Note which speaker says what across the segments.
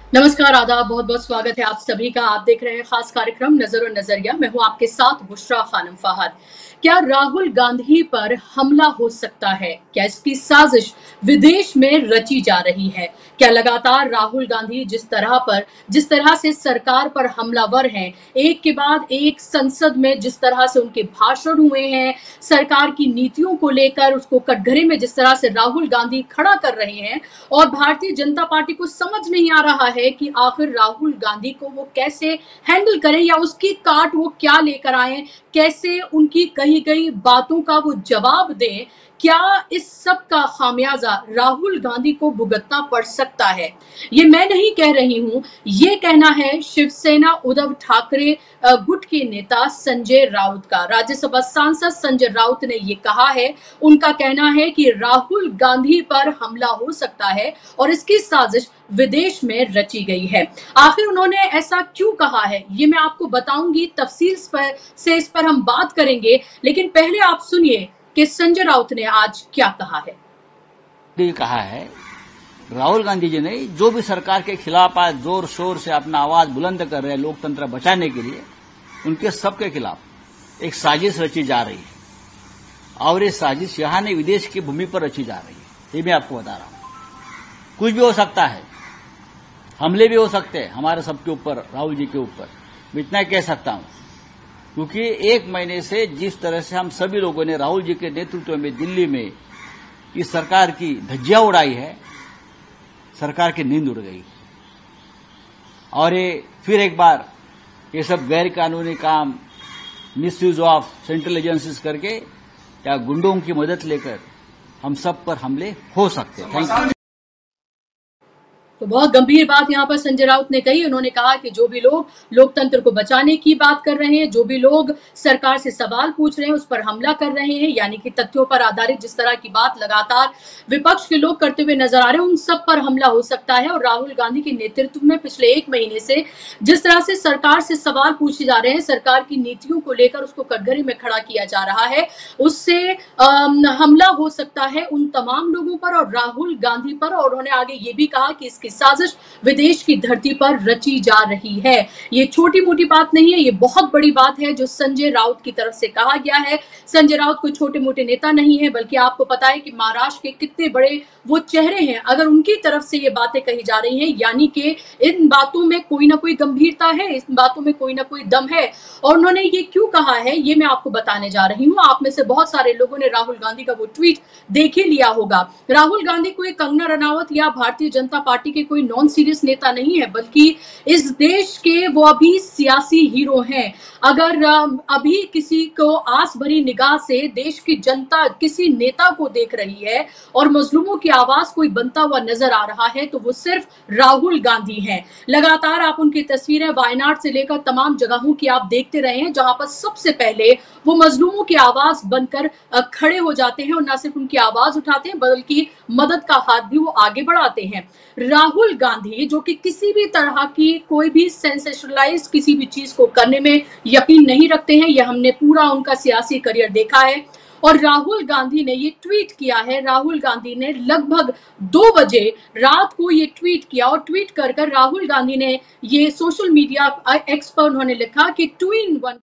Speaker 1: नमस्कार, आदाब, बहुत बहुत स्वागत है आप सभी का। आप देख रहे हैं खास कार्यक्रम नजर और नजरिया। मैं हूं आपके साथ बुशरा खानम फहद। क्या राहुल गांधी पर हमला हो सकता है? क्या इसकी साजिश विदेश में रची जा रही है? क्या लगातार राहुल गांधी जिस तरह से सरकार पर हमलावर हैं, एक के बाद एक संसद में जिस तरह से उनके भाषण हुए हैं, सरकार की नीतियों को लेकर उसको कटघरे में जिस तरह से राहुल गांधी खड़ा कर रहे हैं, और भारतीय जनता पार्टी को समझ नहीं आ रहा है कि आखिर राहुल गांधी को वो कैसे हैंडल करें या उसकी काट वो क्या लेकर आए, कैसे उनकी कही गई बातों का वो जवाब दें। क्या इस सब का खामियाजा राहुल गांधी को भुगतना पड़ सकता है? ये मैं नहीं कह रही हूं, ये कहना है शिवसेना उद्धव ठाकरे गुट के नेता संजय राउत का। राज्यसभा सांसद संजय राउत ने ये कहा है, उनका कहना है कि राहुल गांधी पर हमला हो सकता है और इसकी साजिश विदेश में रची गई है। आखिर उन्होंने ऐसा क्यों कहा है, ये मैं आपको बताऊंगी, तफसील से इस पर हम बात करेंगे। लेकिन पहले आप सुनिए कि संजय राउत ने आज क्या कहा है।
Speaker 2: कहा है राहुल गांधी जी ने, जो भी सरकार के खिलाफ आज जोर शोर से अपना आवाज बुलंद कर रहे हैं लोकतंत्र बचाने के लिए, उनके सबके खिलाफ एक साजिश रची जा रही है। और ये साजिश यहां नहीं, विदेश की भूमि पर रची जा रही है। ये मैं आपको बता रहा हूं। कुछ भी हो सकता है, हमले भी हो सकते हैं हमारे सबके ऊपर, राहुल जी के ऊपर। मैं इतना कह सकता हूं, क्योंकि एक महीने से जिस तरह से हम सभी लोगों ने राहुल जी के नेतृत्व में दिल्ली में इस सरकार की धज्जियां उड़ाई है, सरकार की नींद उड़ गई। और ये फिर एक बार ये सब गैर कानूनी काम, मिसयूज ऑफ सेंट्रल एजेंसीज करके या गुंडों की मदद लेकर हम सब पर हमले हो सकते हैं। Thank you.
Speaker 1: तो बहुत गंभीर बात यहाँ पर संजय राउत ने कही। उन्होंने कहा कि जो भी लोग लोकतंत्र को बचाने की बात कर रहे हैं, जो भी लोग सरकार से सवाल पूछ रहे हैं, उस पर हमला कर रहे हैं, यानी कि तथ्यों पर आधारित जिस तरह की बात लगातार विपक्ष के लोग करते हुए नजर आ रहे हैं, उन सब पर हमला हो सकता है। और राहुल गांधी के नेतृत्व में पिछले एक महीने से जिस तरह से सरकार से सवाल पूछे जा रहे हैं, सरकार की नीतियों को लेकर उसको कटघरे में खड़ा किया जा रहा है, उससे हमला हो सकता है उन तमाम लोगों पर और राहुल गांधी पर। और उन्होंने आगे ये भी कहा कि इसकी साजिश विदेश की धरती पर रची जा रही है। ये छोटी मोटी बात नहीं है, ये बहुत बड़ी बात है जो संजय राउत की तरफ से कहा गया है। संजय राउत कोई छोटे मोटे नेता नहीं है, बल्कि आपको पता है कि महाराष्ट्र के कितने बड़े वो चेहरे हैं। अगर उनकी तरफ से ये बातें कही जा रही हैं, यानी कि इन बातों में कोई ना कोई गंभीरता है, इन बातों में कोई ना कोई दम है। और उन्होंने ये क्यों कहा है, ये मैं आपको बताने जा रही हूं। आप में से बहुत सारे लोगों ने राहुल गांधी का वो ट्वीट देख ही लिया होगा। राहुल गांधी कोई कंगना रनावत या भारतीय जनता पार्टी के कोई नॉन सीरियस नेता नहीं है, बल्कि इस देश के वो अभी सियासी हीरो हैं। अगर अभी किसी को आस भरी निगाह से देश की जनता किसी नेता को देख रही है और मजलूमों की आवाज कोई बनता हुआ नजर आ रहा है, तो वो सिर्फ राहुल गांधी हैं। लगातार आप उनकी तस्वीरें वायनाड से लेकर तमाम जगहों की आप देखते रहे हैं, जहां पर सबसे पहले वो मजलूमों की आवाज बनकर खड़े हो जाते हैं और न सिर्फ उनकी आवाज उठाते हैं, बल्कि मदद का हाथ भी वो आगे बढ़ाते हैं। राहुल गांधी जो कि किसी भी तरह की कोई भी सेंसेशनलाइज किसी भी चीज को करने में यकीन नहीं रखते हैं, यह हमने पूरा उनका सियासी करियर देखा है। और राहुल गांधी ने ये ट्वीट किया है, राहुल गांधी ने लगभग 2 बजे रात को ये ट्वीट किया और ट्वीट कर राहुल गांधी ने ये सोशल मीडिया एक्स पर उन्होंने लिखा कि 2 in 1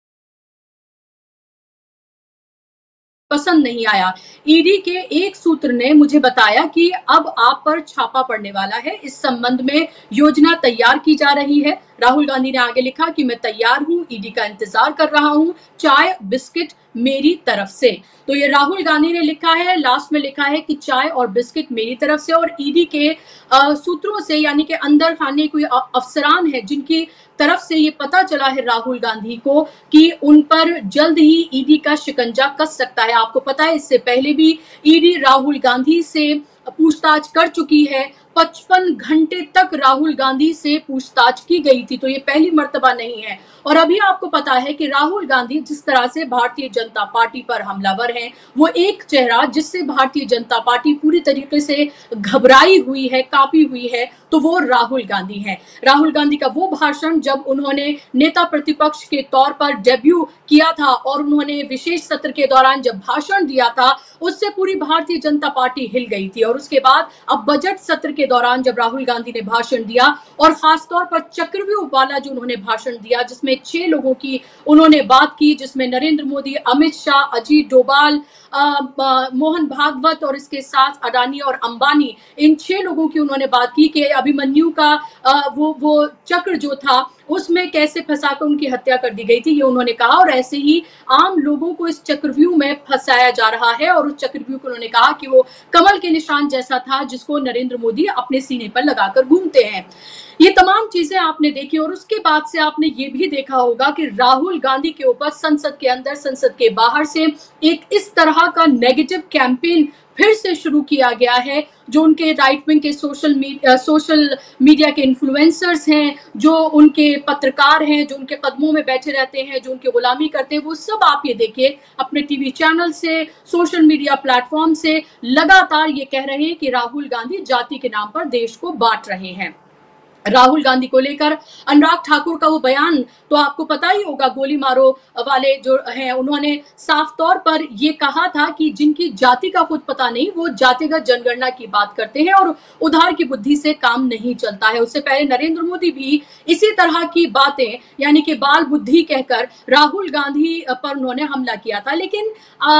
Speaker 1: पसंद नहीं आया। ईडी के एक सूत्र ने मुझे बताया कि अब आप पर छापा पड़ने वाला है, इस संबंध में योजना तैयार की जा रही है। राहुल गांधी ने आगे लिखा कि मैं तैयार हूं, ईडी का इंतजार कर रहा हूं, चाय बिस्किट मेरी तरफ से। तो ये राहुल गांधी ने लिखा है, लास्ट में लिखा है कि चाय और बिस्किट मेरी तरफ से। और ईडी के सूत्रों से, यानी कि अंदर खाने कोई अफसरान है जिनकी तरफ से ये पता चला है राहुल गांधी को कि उन पर जल्द ही ईडी का शिकंजा कस सकता है। आपको पता है इससे पहले भी ईडी राहुल गांधी से पूछताछ कर चुकी है। 55 घंटे तक राहुल गांधी से पूछताछ की गई थी, तो ये पहली मर्तबा नहीं है। और अभी आपको पता है कि राहुल गांधी जिस तरह से भारतीय जनता पार्टी पर हमलावर हैं, वो एक चेहरा जिससे भारतीय जनता पार्टी पूरी तरीके से घबराई हुई है, कांपी हुई है, तो वो राहुल गांधी हैं। राहुल गांधी का वो भाषण जब उन्होंने नेता प्रतिपक्ष के तौर पर डेब्यू किया था और उन्होंने विशेष सत्र के दौरान जब भाषण दिया था, उससे पूरी भारतीय जनता पार्टी हिल गई थी। और उसके बाद अब बजट सत्र के दौरान जब राहुल गांधी ने भाषण दिया, और खासतौर पर चक्रव्यूह वाला जो उन्होंने भाषण दिया जिसमें 6 लोगों की उन्होंने बात की, जिसमें नरेंद्र मोदी, अमित शाह, अजीत डोभाल, मोहन भागवत और इसके साथ अडानी और अंबानी, इन 6 लोगों की उन्होंने बात की कि अभिमन्यु का वो चक्र जो था उसमें कैसे फंसाकर उनकी हत्या कर दी गई थी, ये उन्होंने कहा। और ऐसे ही आम लोगों को इस चक्रव्यूह में फंसाया जा रहा है, और उस चक्रव्यूह को उन्होंने कहा कि वो कमल के निशान जैसा था जिसको नरेंद्र मोदी अपने सीने पर लगाकर घूमते हैं। ये तमाम चीजें आपने देखी, और उसके बाद से आपने ये भी देखा होगा कि राहुल गांधी के ऊपर संसद के अंदर, संसद के बाहर से एक इस तरह का नेगेटिव कैंपेन फिर से शुरू किया गया है। जो उनके राइट विंग के सोशल मीडिया के इन्फ्लुएंसर्स हैं, जो उनके पत्रकार हैं, जो उनके कदमों में बैठे रहते हैं, जो उनकी गुलामी करते हैं, वो सब आप ये देखिए अपने टीवी चैनल से, सोशल मीडिया प्लेटफॉर्म से लगातार ये कह रहे हैं कि राहुल गांधी जाति के नाम पर देश को बांट रहे हैं। राहुल गांधी को लेकर अनुराग ठाकुर का वो बयान तो आपको पता ही होगा, गोली मारो वाले जो हैं, उन्होंने साफ तौर पर ये कहा था कि जिनकी जाति का खुद पता नहीं वो जातिगत जनगणना की बात करते हैं और उधार की बुद्धि से काम नहीं चलता है। उससे पहले नरेंद्र मोदी भी इसी तरह की बातें यानी कि बाल बुद्धि कहकर राहुल गांधी पर उन्होंने हमला किया था। लेकिन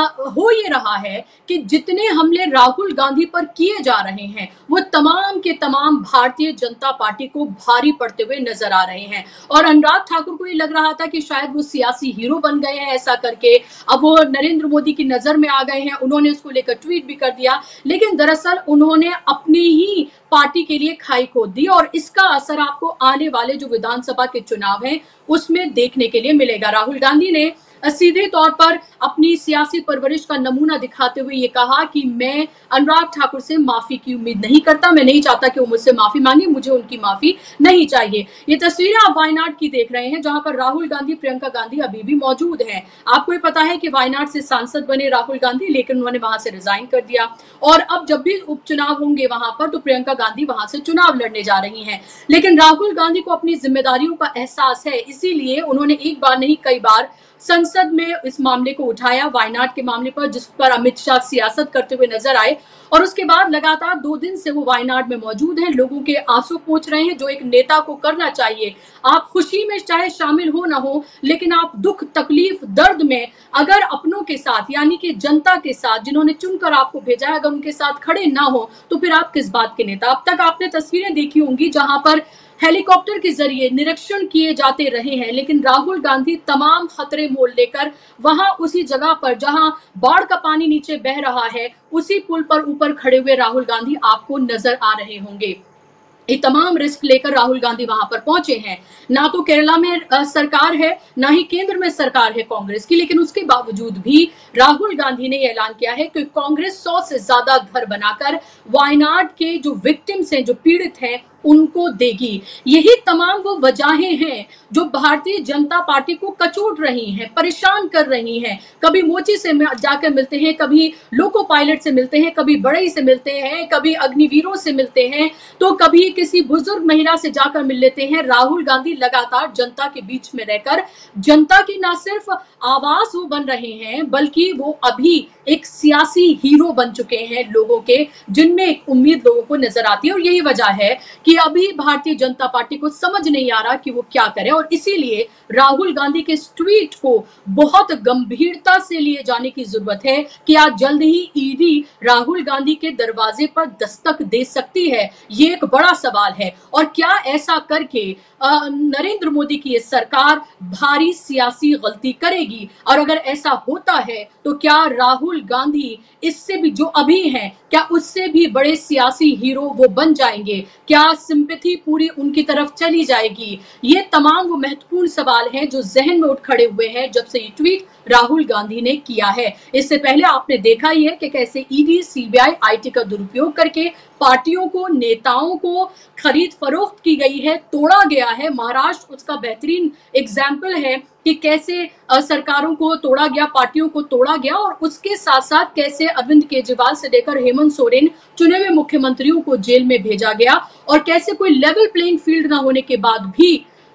Speaker 1: हो ये रहा है कि जितने हमले राहुल गांधी पर किए जा रहे हैं वो तमाम के तमाम भारतीय जनता पार्टी को भारी पड़ते हुए नजर आ रहे हैं। और अनुराग ठाकुर को ये लग रहा था कि शायद वो सियासी हीरो बन गए हैं ऐसा करके, अब वो नरेंद्र मोदी की नजर में आ गए हैं, उन्होंने उसको लेकर ट्वीट भी कर दिया। लेकिन दरअसल उन्होंने अपनी ही पार्टी के लिए खाई खोद दी, और इसका असर आपको आने वाले जो विधानसभा के चुनाव हैं उसमें देखने के लिए मिलेगा। राहुल गांधी ने सीधे तौर पर अपनी सियासी परवरिश का नमूना दिखाते हुए ये कहा कि मैं अनुराग ठाकुर से माफी की उम्मीद नहीं करता, मैं नहीं चाहता कि वो मुझसे माफी मांगे, मुझे उनकी माफी नहीं चाहिए। ये तस्वीरें आप वायनाड की देख रहे हैं जहां पर राहुल गांधी, प्रियंका गांधी अभी भी मौजूद हैं। आपको ये पता है कि वायनाड से सांसद बने राहुल गांधी, लेकिन उन्होंने वहां से रिजाइन कर दिया, और अब जब भी उपचुनाव होंगे वहां पर तो प्रियंका गांधी वहां से चुनाव लड़ने जा रही हैं। लेकिन राहुल गांधी को अपनी जिम्मेदारियों का एहसास है, इसीलिए उन्होंने एक बार नहीं कई बार संसद में इस मामले को उठाया, वायनाड के मामले पर, जिस पर अमित शाह सियासत करते हुए नजर आए। और उसके बाद लगातार 2 दिन से वो वायनाड में मौजूद हैं, लोगों के आंसू पोंछ रहे हैं, जो एक नेता को करना चाहिए। आप खुशी में चाहे शामिल हो ना हो, लेकिन आप दुख, तकलीफ, दर्द में अगर अपनों के साथ यानी कि जनता के साथ, जिन्होंने चुनकर आपको भेजा है, अगर उनके साथ खड़े ना हो तो फिर आप किस बात के नेता। अब तक आपने तस्वीरें देखी होंगी जहां पर हेलीकॉप्टर के जरिए निरीक्षण किए जाते रहे हैं, लेकिन राहुल गांधी तमाम खतरे मोल लेकर वहां उसी जगह पर जहां बाढ़ का पानी नीचे बह रहा है, उसी पुल पर ऊपर खड़े हुए राहुल गांधी आपको नजर आ रहे होंगे। ये तमाम रिस्क लेकर राहुल गांधी वहां पर पहुंचे हैं। ना तो केरला में सरकार है, ना ही केंद्र में सरकार है कांग्रेस की, लेकिन उसके बावजूद भी राहुल गांधी ने ऐलान किया है कि कांग्रेस 100 से ज्यादा घर बनाकर वायनाड के जो विक्टिम्स हैं, जो पीड़ित हैं, उनको देगी। यही तमाम वो वजहें हैं जो भारतीय जनता पार्टी को कचोट रही हैं, परेशान कर रही हैं। कभी मोची से जाकर मिलते हैं, कभी लोको पायलट से मिलते हैं, कभी बड़ई से मिलते हैं, कभी अग्निवीरों से मिलते हैं, तो कभी किसी बुजुर्ग महिला से जाकर मिल लेते हैं। राहुल गांधी लगातार जनता के बीच में रहकर जनता की न सिर्फ आवाज वो बन रहे हैं, बल्कि वो अभी एक सियासी हीरो बन चुके हैं लोगों के, जिनमें एक उम्मीद लोगों को नजर आती है। और यही वजह है कि अभी भारतीय जनता पार्टी को समझ नहीं आ रहा कि वो क्या करे, और इसीलिए राहुल गांधी के इस ट्वीट को बहुत गंभीरता से लिए जाने की जरूरत है कि आज जल्द ही ईडी राहुल गांधी के दरवाजे पर दस्तक दे सकती है। ये एक बड़ा सवाल है, और क्या ऐसा करके नरेंद्र मोदी की ये सरकार भारी सियासी गलती करेगी? और अगर ऐसा होता है तो क्या राहुल गांधी इससे भी, जो अभी हैं, क्या उससे भी बड़े सियासी हीरो वो बन जाएंगे? क्या सिंपैथी पूरी उनकी तरफ चली जाएगी? ये तमाम वो महत्वपूर्ण सवाल हैं जो जहन में उठ खड़े हुए हैं जब से ये ट्वीट राहुल गांधी ने किया है। इससे पहले आपने देखा ही है कि कैसे ईडी, सीबीआई, आईटी का दुरुपयोग करके पार्टियों को, नेताओं को खरीद फरोख्त की गई है, तोड़ा गया है। महाराष्ट्र उसका बेहतरीन एग्जाम्पल है कि कैसे सरकारों को तोड़ा गया, पार्टियों को तोड़ा गया, और उसके साथ साथ कैसे अरविंद केजरीवाल से लेकर हेमंत सोरेन, चुने हुए मुख्यमंत्रियों को जेल में भेजा गया, और कैसे कोई लेवल प्लेइंग फील्ड ना होने के बाद भी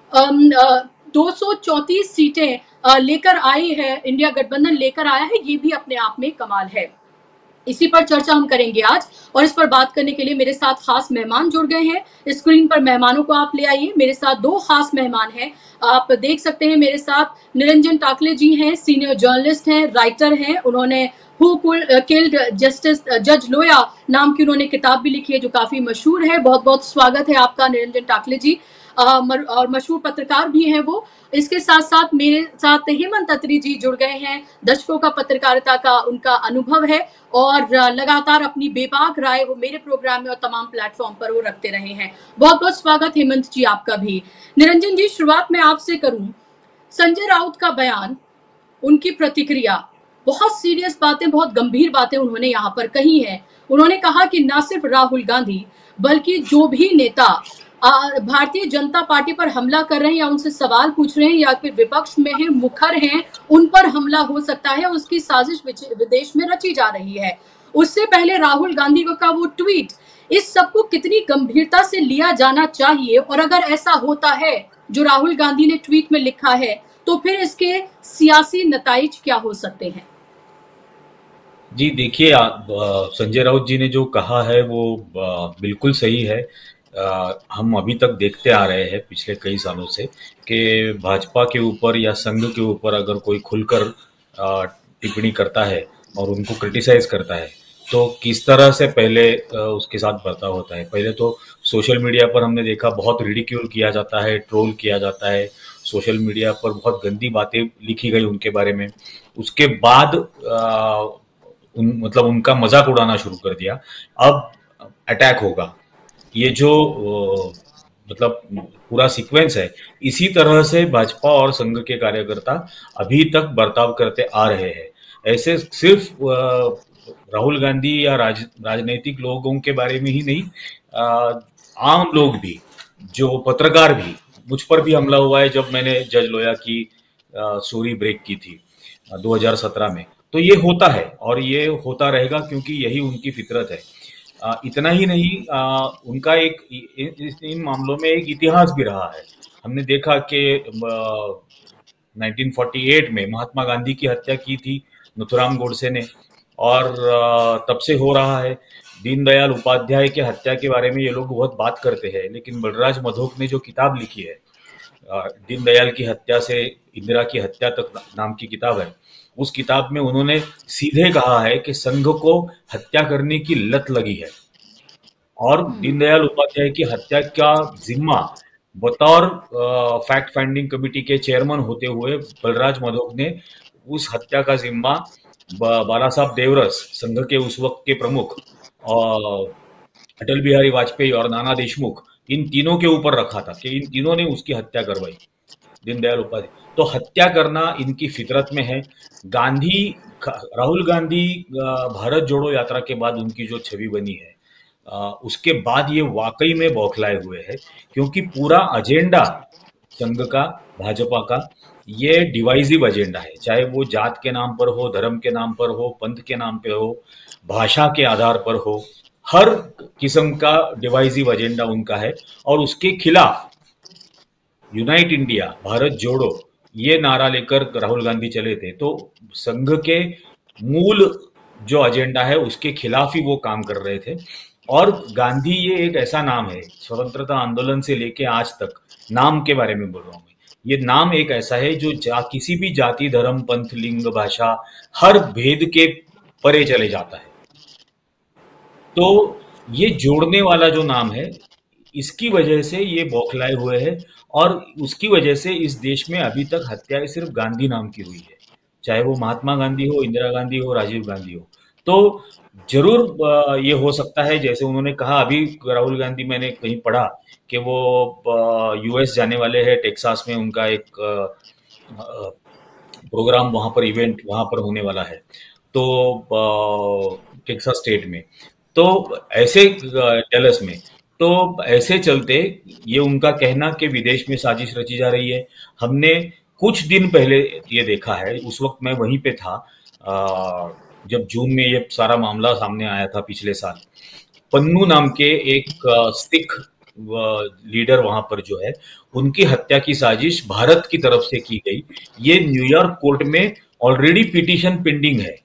Speaker 1: 234 सीटें लेकर आई है, इंडिया गठबंधन लेकर आया है। ये भी अपने आप में कमाल है। इसी पर चर्चा हम करेंगे आज, और इस पर बात करने के लिए मेरे साथ खास मेहमान जुड़ गए हैं। स्क्रीन पर मेहमानों को आप ले आइए। मेरे साथ दो खास मेहमान हैं, आप देख सकते हैं। मेरे साथ निरंजन टाकले जी हैं, सीनियर जर्नलिस्ट हैं, राइटर हैं। उन्होंने हु किल्ड जस्टिस जज लोया नाम की उन्होंने किताब भी लिखी है जो काफी मशहूर है। बहुत बहुत स्वागत है आपका निरंजन टाकले जी। और मशहूर पत्रकार भी हैं वो। इसके साथ साथ मेरे साथ हेमंत अत्री जी जुड़ गए हैं। दशकों का पत्रकारिता का उनका अनुभव है और लगातार अपनी बेबाक राय वो मेरे प्रोग्राम में और तमाम प्लेटफॉर्म पर वो रखते रहे हैं। बहुत बहुत स्वागत हेमंत जी आपका भी। निरंजन जी, शुरुआत में आपसे करूं। संजय राउत का बयान, उनकी प्रतिक्रिया, बहुत सीरियस बातें, बहुत गंभीर बातें उन्होंने यहाँ पर कही हैं। उन्होंने कहा कि न सिर्फ राहुल गांधी बल्कि जो भी नेता भारतीय जनता पार्टी पर हमला कर रहे हैं या उनसे सवाल पूछ रहे हैं या फिर विपक्ष में हैं, मुखर हैं, उन पर हमला हो सकता है। उसकी साजिश विदेश में रची जा रही है। उससे पहले राहुल गांधी का वो ट्वीट, इस सबको कितनी गंभीरता से लिया जाना चाहिए, और अगर ऐसा होता है जो राहुल गांधी ने ट्वीट में लिखा है तो फिर इसके सियासी नताइज क्या हो सकते हैं?
Speaker 3: जी देखिए, संजय राउत जी ने जो कहा है वो बिल्कुल सही है। हम अभी तक देखते आ रहे हैं पिछले कई सालों से कि भाजपा के ऊपर या संघ के ऊपर अगर कोई खुलकर टिप्पणी करता है और उनको क्रिटिसाइज करता है तो किस तरह से पहले उसके साथ बर्ताव होता है। पहले तो सोशल मीडिया पर हमने देखा बहुत रिडिक्यूल किया जाता है, ट्रोल किया जाता है, सोशल मीडिया पर बहुत गंदी बातें लिखी गई उनके बारे में। उसके बाद मतलब उनका मजाक उड़ाना शुरू कर दिया। अब अटैक होगा, ये जो मतलब पूरा सीक्वेंस है, इसी तरह से भाजपा और संघ के कार्यकर्ता अभी तक बर्ताव करते आ रहे हैं। ऐसे सिर्फ राहुल गांधी या राजनीतिक लोगों के बारे में ही नहीं, आम लोग भी, जो पत्रकार भी, मुझ पर भी हमला हुआ है जब मैंने जज लोया की स्टोरी ब्रेक की थी 2017 में। तो ये होता है और ये होता रहेगा क्योंकि यही उनकी फितरत है। इतना ही नहीं, उनका एक इन मामलों में एक इतिहास भी रहा है। हमने देखा कि 1948 में महात्मा गांधी की हत्या की थी नथुराम गोडसे ने, और तब से हो रहा है। दीनदयाल उपाध्याय के हत्या के बारे में ये लोग बहुत बात करते हैं, लेकिन बलराज मधोक ने जो किताब लिखी है, दीनदयाल की हत्या से इंदिरा की हत्या तक नाम की किताब है, उस किताब में उन्होंने सीधे कहा है कि संघ को हत्या करने की लत लगी है और दीनदयाल उपाध्याय की हत्या का जिम्मा बतौर फैक्ट फाइंडिंग कमेटी के चेयरमैन होते हुए बलराज मधोक ने उस हत्या का जिम्मा बाला साहब देवरस, संघ के उस वक्त के प्रमुख, अटल बिहारी वाजपेयी और नाना देशमुख, इन तीनों के ऊपर रखा था कि इन तीनों ने उसकी हत्या करवाई, दीनदयाल उपाध्याय। तो हत्या करना इनकी फितरत में है। राहुल गांधी भारत जोड़ो यात्रा के बाद उनकी जो छवि बनी है, उसके बाद ये वाकई में बौखलाए हुए हैं, क्योंकि पूरा एजेंडा संघ का, भाजपा का, ये डिवाइसिव एजेंडा है। चाहे वो जात के नाम पर हो, धर्म के नाम पर हो, पंथ के नाम पे हो, भाषा के आधार पर हो, हर किस्म का डिवाइसिव एजेंडा उनका है। और उसके खिलाफ यूनाइट इंडिया, भारत जोड़ो, ये नारा लेकर राहुल गांधी चले थे। तो संघ के मूल जो एजेंडा है उसके खिलाफ ही वो काम कर रहे थे। और गांधी ये एक ऐसा नाम है, स्वतंत्रता आंदोलन से लेके आज तक, नाम के बारे में बोल रहा हूं मैं, ये नाम एक ऐसा है जो किसी भी जाति, धर्म, पंथ, लिंग, भाषा, हर भेद के परे चले जाता है। तो ये जोड़ने वाला जो नाम है, इसकी वजह से ये बौखलाए हुए हैं और उसकी वजह से इस देश में अभी तक हत्याएं सिर्फ गांधी नाम की हुई है, चाहे वो महात्मा गांधी हो, इंदिरा गांधी हो, राजीव गांधी हो। तो जरूर ये हो सकता है, जैसे उन्होंने कहा, अभी राहुल गांधी, मैंने कहीं पढ़ा कि वो यूएस जाने वाले हैं, टेक्सास में उनका एक प्रोग्राम, वहां पर इवेंट वहां पर होने वाला है, तो टेक्सास स्टेट में, तो ऐसे डैलस में, तो ऐसे चलते ये उनका कहना कि विदेश में साजिश रची जा रही है। हमने कुछ दिन पहले ये देखा है, उस वक्त मैं वहीं पे था जब जून में ये सारा मामला सामने आया था पिछले साल। पन्नू नाम के एक सिख लीडर वहां पर जो है, उनकी हत्या की साजिश भारत की तरफ से की गई। ये न्यूयॉर्क कोर्ट में ऑलरेडी पिटीशन पेंडिंग है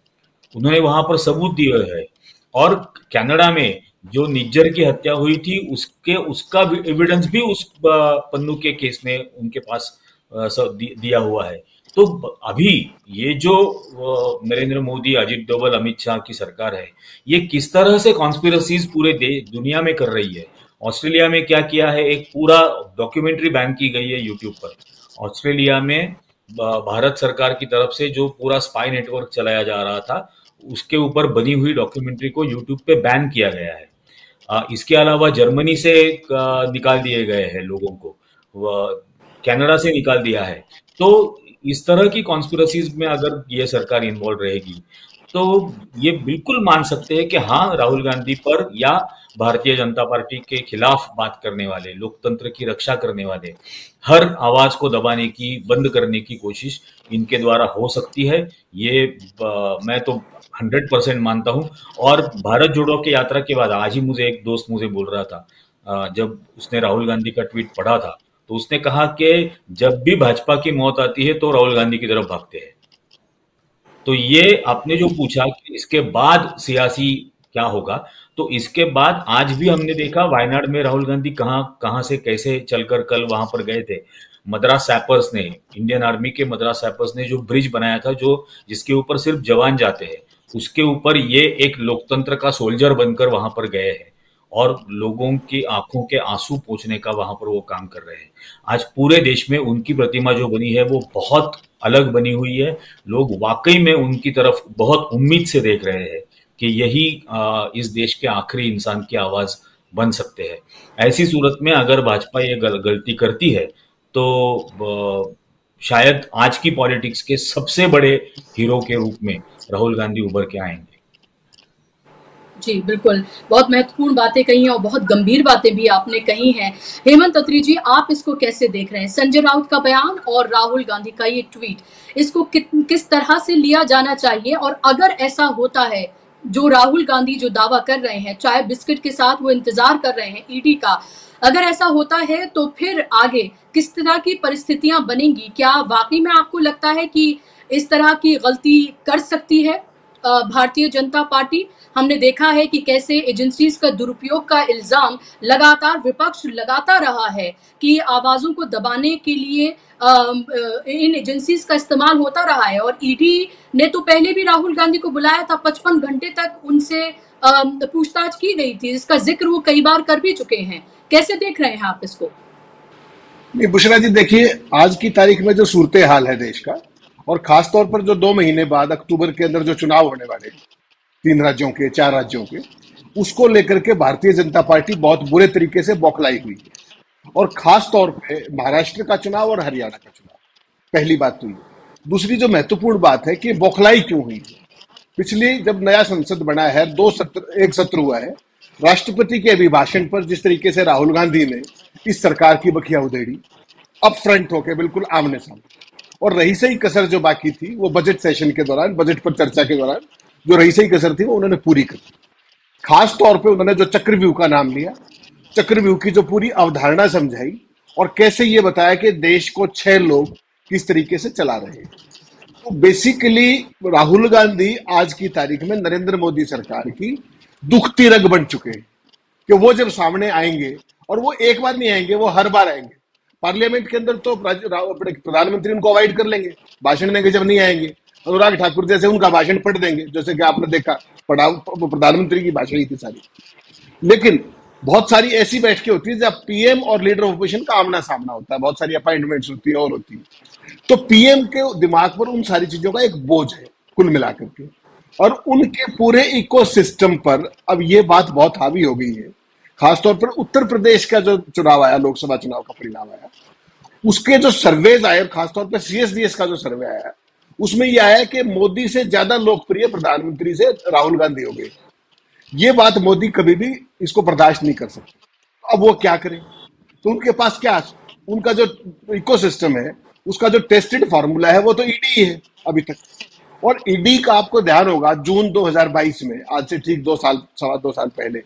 Speaker 3: उन्होंने वहां पर सबूत दिए हैं। और कनाडा में जो निज्जर की हत्या हुई थी उसका एविडेंस भी उस पन्नू के केस में उनके पास दिया हुआ है। तो अभी ये जो नरेंद्र मोदी, अजित डोभाल, अमित शाह की सरकार है, ये किस तरह से कॉन्स्पिरसीज पूरे दुनिया में कर रही है। ऑस्ट्रेलिया में क्या किया है, एक पूरा डॉक्यूमेंट्री बैन की गई है यूट्यूब पर। ऑस्ट्रेलिया में भारत सरकार की तरफ से जो पूरा स्पाई नेटवर्क चलाया जा रहा था उसके ऊपर बनी हुई डॉक्यूमेंट्री को यूट्यूब पे बैन किया गया है। इसके अलावा जर्मनी से निकाल दिए गए हैं लोगों को, कनाडा से निकाल दिया है। तो इस तरह की कॉन्स्पिरसीज में अगर ये सरकार इन्वॉल्व रहेगी तो ये बिल्कुल मान सकते हैं कि हाँ, राहुल गांधी पर या भारतीय जनता पार्टी के खिलाफ बात करने वाले, लोकतंत्र की रक्षा करने वाले हर आवाज को दबाने की, बंद करने की कोशिश इनके द्वारा हो सकती है। ये मैं तो 100% मानता हूं। और भारत जोड़ो की यात्रा के बाद आज ही मुझे एक दोस्त मुझे बोल रहा था, जब उसने राहुल गांधी का ट्वीट पढ़ा था तो उसने कहा कि जब भी भाजपा की मौत आती है तो राहुल गांधी की तरफ भागते हैं। तो ये आपने जो पूछा कि इसके बाद सियासी क्या होगा, तो इसके बाद आज भी हमने देखा वायनाड में राहुल गांधी कहां से कैसे चलकर कल वहां पर गए थे। मद्रास सैपर्स ने, इंडियन आर्मी के मद्रास सैपर्स ने जो ब्रिज बनाया था, जो जिसके ऊपर सिर्फ जवान जाते हैं, उसके ऊपर ये एक लोकतंत्र का सोल्जर बनकर वहां पर गए हैं और लोगों की आंखों के आंसू पोंछने का वहां पर वो काम कर रहे हैं। आज पूरे देश में उनकी प्रतिमा जो बनी है वो बहुत अलग बनी हुई है। लोग वाकई में उनकी तरफ बहुत उम्मीद से देख रहे हैं कि यही इस देश के आखिरी इंसान की आवाज बन सकते हैं। ऐसी सूरत में अगर भाजपा ये गलती करती है तो शायद आज की पॉलिटिक्स के सबसे बड़े हीरो के रूप में राहुल गांधी उभर के आएंगे।
Speaker 1: जी बिल्कुल, बहुत महत्वपूर्ण बातें कही हैं और बहुत गंभीर बातें भी आपने कही हैं। हेमंत अत्री जी, आप इसको कैसे देख रहे हैं? संजय राउत का बयान और राहुल गांधी का ये ट्वीट, इसको किस तरह से लिया जाना चाहिए? और अगर ऐसा होता है, जो राहुल गांधी जो दावा कर रहे हैं, चाय बिस्किट के साथ वो इंतजार कर रहे हैं ईडी का, अगर ऐसा होता है तो फिर आगे किस तरह की परिस्थितियां बनेंगी? क्या वाकई में आपको लगता है कि इस तरह की गलती कर सकती है भारतीय जनता पार्टी? हमने देखा है कि कैसे एजेंसीज का दुरुपयोग का इल्जाम लगातार विपक्ष लगाता रहा है कि आवाजों को दबाने के लिए इन एजेंसीज का इस्तेमाल होता रहा है। और ईडी ने तो पहले भी राहुल गांधी को बुलाया था, 55 घंटे तक उनसे पूछताछ की गई थी, इसका जिक्र वो कई बार कर भी चुके हैं। कैसे देख रहे हैं आप इसको?
Speaker 4: नहीं बुशरा जी, देखिए आज की तारीख में जो सूरत हाल है देश का, और खासतौर पर जो 2 महीने बाद अक्टूबर के अंदर जो चुनाव होने वाले 3 राज्यों के, 4 राज्यों के, उसको लेकर के भारतीय जनता पार्टी बहुत बुरे तरीके से बौखलाई हुई है। और खास तौर पे महाराष्ट्र का चुनाव और हरियाणा का चुनाव, पहली बात तो ये। दूसरी जो महत्वपूर्ण बात है कि बौखलाई क्यों हुई है। पिछली जब नया संसद बना है, एक सत्र हुआ है, राष्ट्रपति के अभिभाषण पर जिस तरीके से राहुल गांधी ने इस सरकार की बखिया उधेड़ी, अप फ्रंट होकर बिल्कुल आमने सामने, और रही सही कसर जो बाकी थी वो बजट सेशन के दौरान, बजट पर चर्चा के दौरान जो रही सही कसर थी वो उन्होंने पूरी कर दी। खास तौर पे उन्होंने जो चक्रव्यूह का नाम लिया, चक्रव्यूह की जो पूरी अवधारणा समझाई और कैसे ये बताया कि देश को 6 लोग किस तरीके से चला रहे हैं। तो बेसिकली राहुल गांधी आज की तारीख में नरेंद्र मोदी सरकार की दुखती रग बन चुके हैं कि वो जब सामने आएंगे, और वो एक बार नहीं आएंगे, वो हर बार आएंगे। पार्लियामेंट के अंदर तो प्रधानमंत्री उनको अवॉइड कर लेंगे, भाषण देंगे, जब नहीं आएंगे अनुराग ठाकुर जैसे उनका भाषण पढ़ देंगे, जैसे कि आपने देखा प्रधानमंत्री की भाषण ही थी सारी। लेकिन बहुत सारी ऐसी बैठकें होती है जब पीएम और लीडर ऑफ ऑपोजिशन का आमना सामना होता है, बहुत सारी अपॉइंटमेंट्स होती है और होती है। तो पीएम के दिमाग पर उन सारी चीजों का एक बोझ है कुल मिलाकर के, और उनके पूरे इकोसिस्टम पर अब ये बात बहुत हावी हो गई है। खासतौर पर उत्तर प्रदेश का जो चुनाव आया, लोकसभा चुनाव का परिणाम आया, उसके जो सर्वेज आए, खासतौर पर सीएसडीएस का जो सर्वे आया, उसमें यह आया कि मोदी से ज्यादा लोकप्रिय प्रधानमंत्री से राहुल गांधी हो गए। ये बात मोदी कभी भी इसको बर्दाश्त नहीं कर सकते। अब वो क्या करें? तो उनके पास क्या, उनका जो इकोसिस्टम है, उसका जो टेस्टेड फॉर्मूला है वो तो ईडी है अभी तक। और ईडी का आपको ध्यान होगा, जून 2022 में, आज से ठीक 2 साल पहले,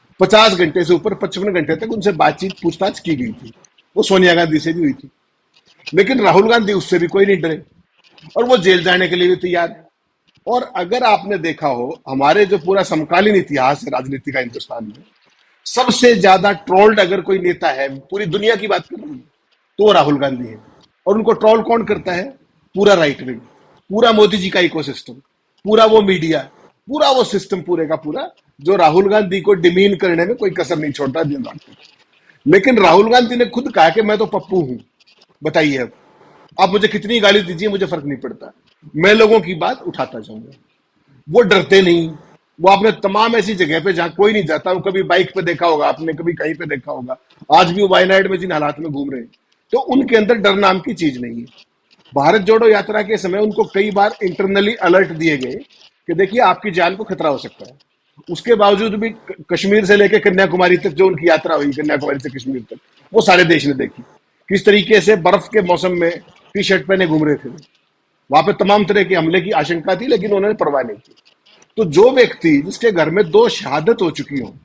Speaker 4: 50 घंटे से ऊपर 55 घंटे तक उनसे बातचीत पूछताछ की गई थी। वो सोनिया गांधी से भी हुई थी, लेकिन राहुल गांधी उससे भी कोई नहीं डरे और वो जेल जाने के लिए भी तैयार है। और अगर आपने देखा हो हमारे जो पूरा समकालीन इतिहास है राजनीति का हिंदुस्तान में, सबसे ज्यादा ट्रोल्ड अगर कोई नेता है, पूरी दुनिया की बात कर रही है, तो वो राहुल गांधी है। और उनको ट्रोल कौन करता है? पूरा राइट विंग, पूरा मोदी जी का इकोसिस्टम, पूरा वो मीडिया, पूरा वो सिस्टम पूरे का पूरा, जो राहुल गांधी को डिमीन करने में कोई कसर नहीं छोड़ता दिन रात। लेकिन राहुल गांधी ने खुद कहा कि मैं तो पप्पू हूं, बताइए अब आप मुझे कितनी गाली दीजिए, मुझे फर्क नहीं पड़ता, मैं लोगों की बात उठाता जाऊंगा। वो डरते नहीं। वो आपने तमाम ऐसी जगह पे जहां कोई नहीं जाता, वो कभी बाइक पे देखा होगा आपने, कभी कहीं पे देखा होगा, आज भी वो वायनाड में जिन हालात में घूम रहे हैं, तो उनके अंदर डर नाम की चीज नहीं है। भारत जोड़ो यात्रा के समय उनको कई बार इंटरनली अलर्ट दिए गए कि देखिए आपकी जान को खतरा हो सकता है। उसके बावजूद भी कश्मीर से लेकर कन्याकुमारी तक जो उनकी यात्रा हुई, कन्याकुमारी से कश्मीर तक, वो सारे देश ने देखी किस तरीके से बर्फ के मौसम में टी शर्ट पहने घूम रहे थे। वहां पे तमाम तरह के हमले की आशंका थी, लेकिन उन्होंने परवाह नहीं की। तो जो व्यक्ति जिसके घर में 2 शहादत हो चुकी हो,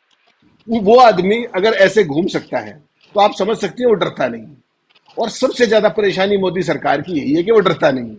Speaker 4: वो आदमी अगर ऐसे घूम सकता है, तो आप समझ सकते हैं वो डरता नहीं। और सबसे ज्यादा परेशानी मोदी सरकार की यही है कि वो डरता नहीं।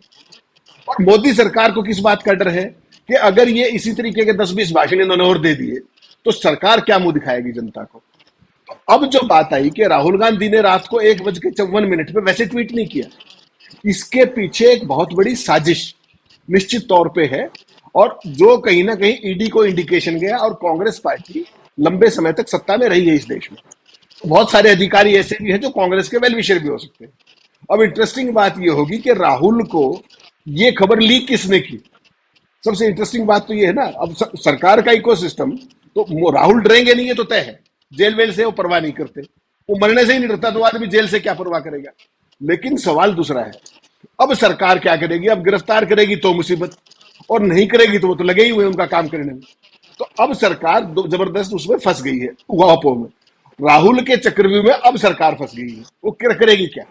Speaker 4: और मोदी सरकार को किस बात का डर है कि अगर ये इसी तरीके के 10-20 भाषण इन्होंने और दे दिए तो सरकार क्या मुंह दिखाएगी जनता को। तो अब जो बात आई कि राहुल गांधी ने रात को 1:54 पे वैसे ट्वीट नहीं किया, इसके पीछे एक बहुत बड़ी साजिश निश्चित तौर पे है, और जो कहीं ना कहीं ईडी को इंडिकेशन गया। और कांग्रेस पार्टी लंबे समय तक सत्ता में रही है इस देश में, बहुत सारे अधिकारी ऐसे भी हैं जो कांग्रेस के वेल विशर भी हो सकते हैं। अब इंटरेस्टिंग बात यह होगी कि राहुल को ये खबर लीक किसने की। सबसे इंटरेस्टिंग बात तो ये है ना, अब सरकार का इकोसिस्टम, तो राहुल डरेंगे नहीं, ये तो तय है। जेल वेल से वो परवाह नहीं करते, वो मरने से ही नहीं डरता, तो आदमी जेल से क्या परवाह करेगा। लेकिन सवाल दूसरा है, अब सरकार क्या करेगी? अब गिरफ्तार करेगी तो मुसीबत, और नहीं करेगी तो वो तो लगे ही हुए उनका काम करने में। तो अब सरकार जबरदस्त उसमें फंस गई है, उहापों में। राहुल के चक्रव्यूह में अब सरकार फंस गई है। वो करेगी क्या?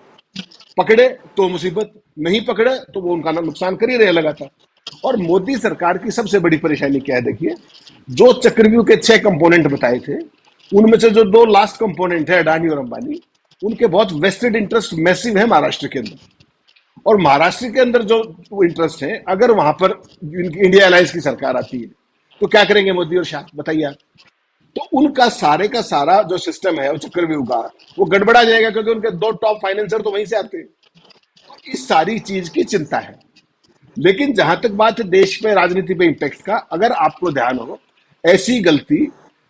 Speaker 4: पकड़े तो मुसीबत, नहीं पकड़े तो वो उनका नुकसान कर ही रहे लगातार। और मोदी सरकार की सबसे बड़ी परेशानी क्या है? देखिए, जो चक्रव्यूह के 6 कंपोनेंट बताए थे, उनमें से जो 2 लास्ट कंपोनेंट है अडानी और अंबानी, उनके बहुत वेस्टेड इंटरेस्ट मैसिव है महाराष्ट्र के अंदर। और महाराष्ट्र के अंदर जो इंटरेस्ट है, अगर वहां पर इंडिया अलायंस की सरकार आती है तो क्या करेंगे मोदी और शाह, बताइए आप। तो उनका सारे का सारा जो सिस्टम है चक्रव्यूह का, वो गड़बड़ा जाएगा, क्योंकि उनके 2 टॉप फाइनेंसर तो वहीं से आते हैं। तो इस सारी चीज की चिंता है। लेकिन जहां तक बात है देश पे राजनीति पे इम्पैक्ट का, अगर आपको ध्यान हो, ऐसी गलती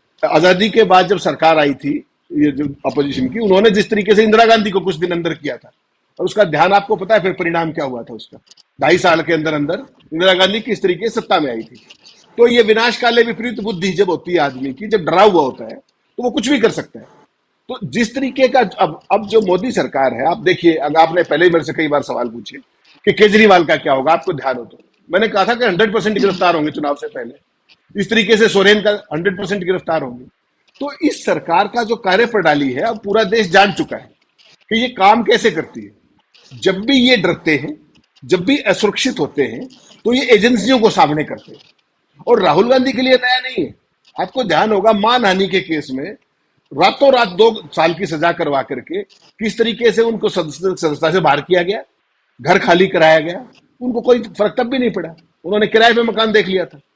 Speaker 4: आजादी के बाद जब सरकार आई थी, ये जो अपोजिशन की, उन्होंने जिस तरीके से इंदिरा गांधी को कुछ दिन अंदर किया था, और उसका ध्यान आपको पता है फिर परिणाम क्या हुआ था उसका। 2.5 साल के अंदर अंदर इंदिरा गांधी किस तरीके से सत्ता में आई थी। तो ये विनाशकाले विपरीत बुद्धि जब होती है आदमी की, जब डरा हुआ होता है, तो वो कुछ भी कर सकता है। तो जिस तरीके का अब जो मोदी सरकार है, आप देखिए, अगर आपने पहले ही मेरे से कई बार सवाल पूछे कि केजरीवाल का क्या होगा, आपको ध्यान हो तो मैंने कहा था कि 100% गिरफ्तार होंगे चुनाव से पहले, इस तरीके से सोरेन का 100% गिरफ्तार होंगे। तो इस सरकार का जो कार्य प्रणाली है, अब पूरा देश जान चुका है कि ये काम कैसे करती है। जब भी ये डरते हैं, जब भी असुरक्षित होते हैं, तो ये एजेंसियों को सामने करते हैं। और राहुल गांधी के लिए नया नहीं है। आपको ध्यान होगा, मानहानि के केस में रातों रात 2 साल की सजा करवा करके किस तरीके से उनको सदस्यता से बाहर किया गया, घर खाली कराया गया, उनको कोई फर्क तब भी नहीं पड़ा, उन्होंने किराए पे मकान देख लिया था।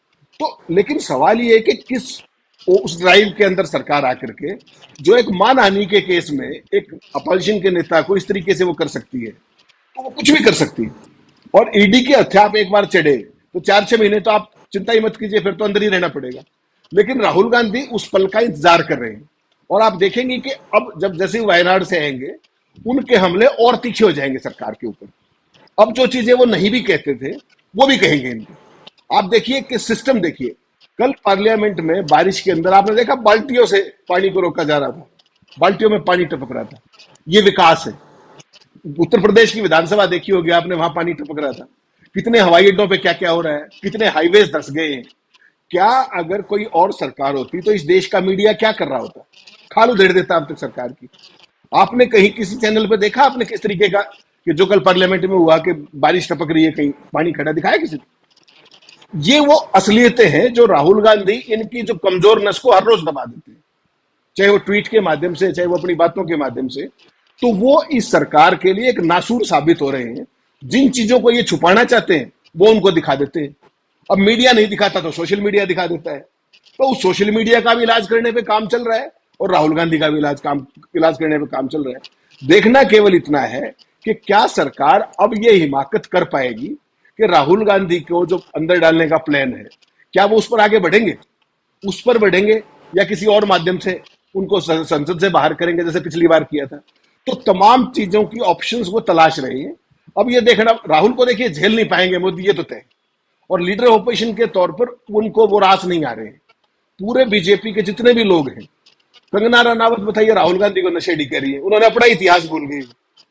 Speaker 4: तो लेकिन सवाल ये है कि किस उस ड्राइव के अंदर सरकार आकर के जो एक मानहानि के केस में एक अपोजिशन के नेता को इस तरीके से वो कर सकती है, तो वो कुछ भी कर सकती है। और ईडी के हत्या आप एक बार चढ़े तो 4-6 महीने तो आप चिंता ही मत कीजिए, फिर तो अंदर ही रहना पड़ेगा। लेकिन राहुल गांधी उस पल का इंतजार कर रहे हैं, और आप देखेंगे कि अब जब जैसे वायनाड से आएंगे, उनके हमले और तीखे हो जाएंगे सरकार के ऊपर। अब जो चीजें वो नहीं भी कहते थे वो भी कहेंगे इनको। आप देखिए कि सिस्टम देखिए, कल पार्लियामेंट में बारिश के अंदर आपने देखा बाल्टियों से पानी को रोका जा रहा था, बाल्टियों में पानी टपक रहा था। ये विकास है। उत्तर प्रदेश की विधानसभा देखी होगी आपने, वहां पानी टपक रहा था। कितने हवाई अड्डों पे क्या क्या हो रहा है, कितने हाईवेज धस गए हैं। क्या अगर कोई और सरकार होती तो इस देश का मीडिया क्या कर रहा होता? खाल उधेड़ देता अब तक सरकार की। आपने कहीं किसी चैनल पे देखा आपने किस तरीके का कि जो कल पार्लियामेंट में हुआ कि बारिश टपक रही है, कहीं पानी खड़ा दिखाया किसी ने? ये वो असलियतें हैं जो राहुल गांधी इनकी जो कमजोर नस को हर रोज दबा देते हैं, चाहे वो ट्वीट के माध्यम से, चाहे वो अपनी बातों के माध्यम से। तो वो इस सरकार के लिए एक नासूर साबित हो रहे हैं। जिन चीजों को ये छुपाना चाहते हैं वो उनको दिखा देते हैं। अब मीडिया नहीं दिखाता तो सोशल मीडिया दिखा देता है, तो उस सोशल मीडिया का भी इलाज करने पे काम चल रहा है और राहुल गांधी का भी इलाज करने पे काम चल रहा है। देखना केवल इतना है कि क्या सरकार अब ये हिमाकत कर पाएगी कि राहुल गांधी को जो अंदर डालने का प्लान है, क्या वो उस पर आगे बढ़ेंगे, उस पर बढ़ेंगे या किसी और माध्यम से उनको संसद से बाहर करेंगे जैसे पिछली बार किया था। तो तमाम चीजों की ऑप्शंस वो तलाश रहे हैं। अब ये देखना, राहुल को देखिए झेल नहीं पाएंगे मोदी, ये तो तय, और लीडर ऑपोजिशन के तौर पर उनको वो रास नहीं आ रहे हैं। पूरे बीजेपी के जितने भी लोग हैं, कंगना रनावत बताइए राहुल गांधी को नशेड़ी कर रही है, उन्होंने अपना इतिहास भूल गई।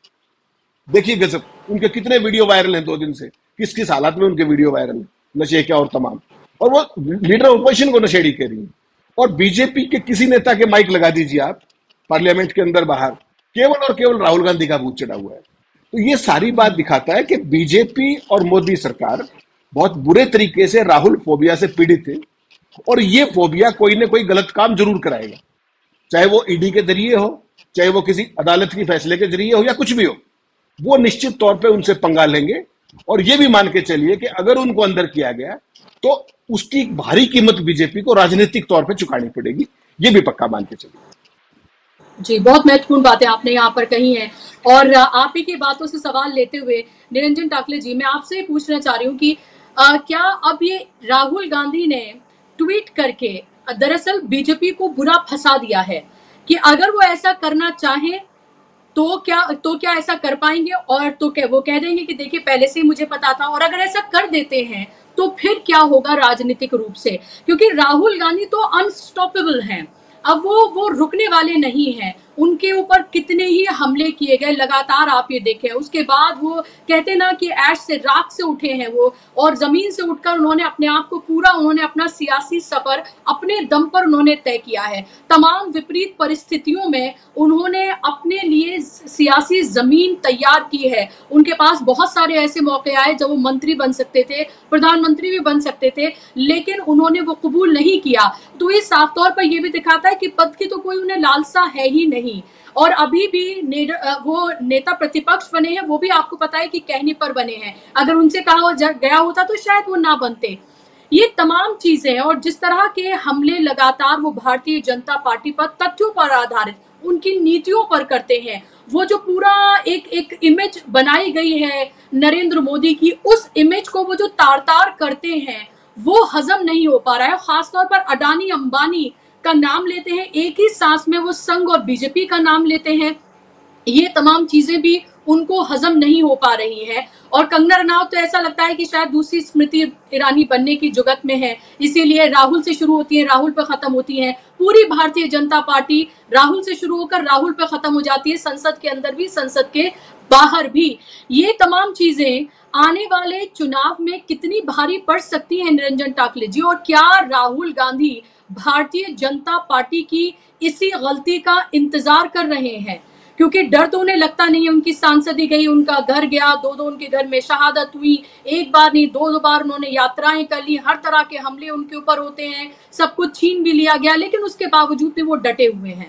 Speaker 4: देखिए गजब, उनके कितने वीडियो वायरल हैं 2 दिन से, किस किस हालात में उनके वीडियो वायरल है, नशे क्या और तमाम, और वो लीडर ऑपोजिशन को नशेड़ी कर रही है। और बीजेपी के किसी नेता के माइक लगा दीजिए आप पार्लियामेंट के अंदर बाहर, केवल और केवल राहुल गांधी का भूत चढ़ा हुआ है। तो ये सारी बात दिखाता है कि बीजेपी और मोदी सरकार बहुत बुरे तरीके से राहुल फोबिया से पीड़ित है, और ये फोबिया कोई ना कोई गलत काम जरूर कराएगा, चाहे वो ईडी के जरिए हो, चाहे वो किसी अदालत के फैसले के जरिए हो, या कुछ भी हो, वो निश्चित तौर पे उनसे पंगा लेंगे। और ये भी मान के चलिए कि अगर उनको अंदर किया गया तो उसकी भारी कीमत बीजेपी को राजनीतिक तौर पे चुकानी पड़ेगी, ये भी पक्का मान के चलिए।
Speaker 1: जी, बहुत महत्वपूर्ण बातें आपने यहाँ पर कही हैं। और आप ही की बातों से सवाल लेते हुए निरंजन टाकले जी, मैं आपसे पूछना चाह रही हूँ कि क्या अब ये राहुल गांधी ने ट्वीट करके दरअसल बीजेपी को बुरा फंसा दिया है कि अगर वो ऐसा करना चाहे तो क्या ऐसा कर पाएंगे, और तो क्या वो कह देंगे कि देखिए पहले से ही मुझे पता था, और अगर ऐसा कर देते हैं तो फिर क्या होगा राजनीतिक रूप से, क्योंकि राहुल गांधी तो अनस्टॉपेबल हैं, अब वो रुकने वाले नहीं हैं। उनके ऊपर कितने ही हमले किए गए लगातार, आप ये देखें, उसके बाद वो कहते ना कि ऐश से राख से उठे हैं वो, और जमीन से उठकर उन्होंने अपने आप को पूरा, उन्होंने अपना सियासी सफर अपने दम पर उन्होंने तय किया है। तमाम विपरीत परिस्थितियों में उन्होंने अपने लिए सियासी जमीन तैयार की है। उनके पास बहुत सारे ऐसे मौके आए जब वो मंत्री बन सकते थे, प्रधानमंत्री भी बन सकते थे, लेकिन उन्होंने वो कबूल नहीं किया। तो ये साफ तौर पर यह भी दिखाता है कि पद की तो कोई उन्हें लालसा है ही नहीं। और अभी भी वो नेता प्रतिपक्ष बने हैं, वो भी आपको पता है कि कहने पर बने हैं, अगर उनसे कहा गया होता तो शायद वो ना बनते। ये तमाम चीजें हैं, और जिस तरह के हमले लगातार वो भारतीय जनता पार्टी पर तथ्यों पर आधारित उनकी नीतियों पर करते हैं, वो जो पूरा एक इमेज बनाई गई है नरेंद्र मोदी की, उस इमेज को वो जो तार तार करते हैं वो हजम नहीं हो पा रहा है। खासतौर पर अडानी अंबानी का नाम लेते हैं, एक ही सांस में वो संघ और बीजेपी का नाम लेते हैं, ये तमाम चीजें भी उनको हजम नहीं हो पा रही है। और कंगना रनावत तो ऐसा लगता है कि शायद दूसरी स्मृति ईरानी बनने की जुगत में है, इसीलिए राहुल से शुरू होती है, राहुल पर खत्म होती है। पूरी भारतीय जनता पार्टी राहुल से शुरू होकर राहुल पर खत्म हो जाती है, संसद के अंदर भी, संसद के बाहर भी। ये तमाम चीजें आने वाले चुनाव में कितनी भारी पड़ सकती है निरंजन टाकले जी, और क्या राहुल गांधी भारतीय जनता पार्टी की इसी गलती का इंतजार कर रहे हैं? क्योंकि डर तो उन्हें लगता नहीं है, उनकी सांसदी गई, उनका घर गया, दो उनके घर में शहादत हुई, एक बार नहीं दो बार उन्होंने यात्राएं कर ली, हर तरह के हमले उनके ऊपर होते हैं, सब कुछ छीन भी लिया गया, लेकिन उसके बावजूद भी वो डटे हुए हैं।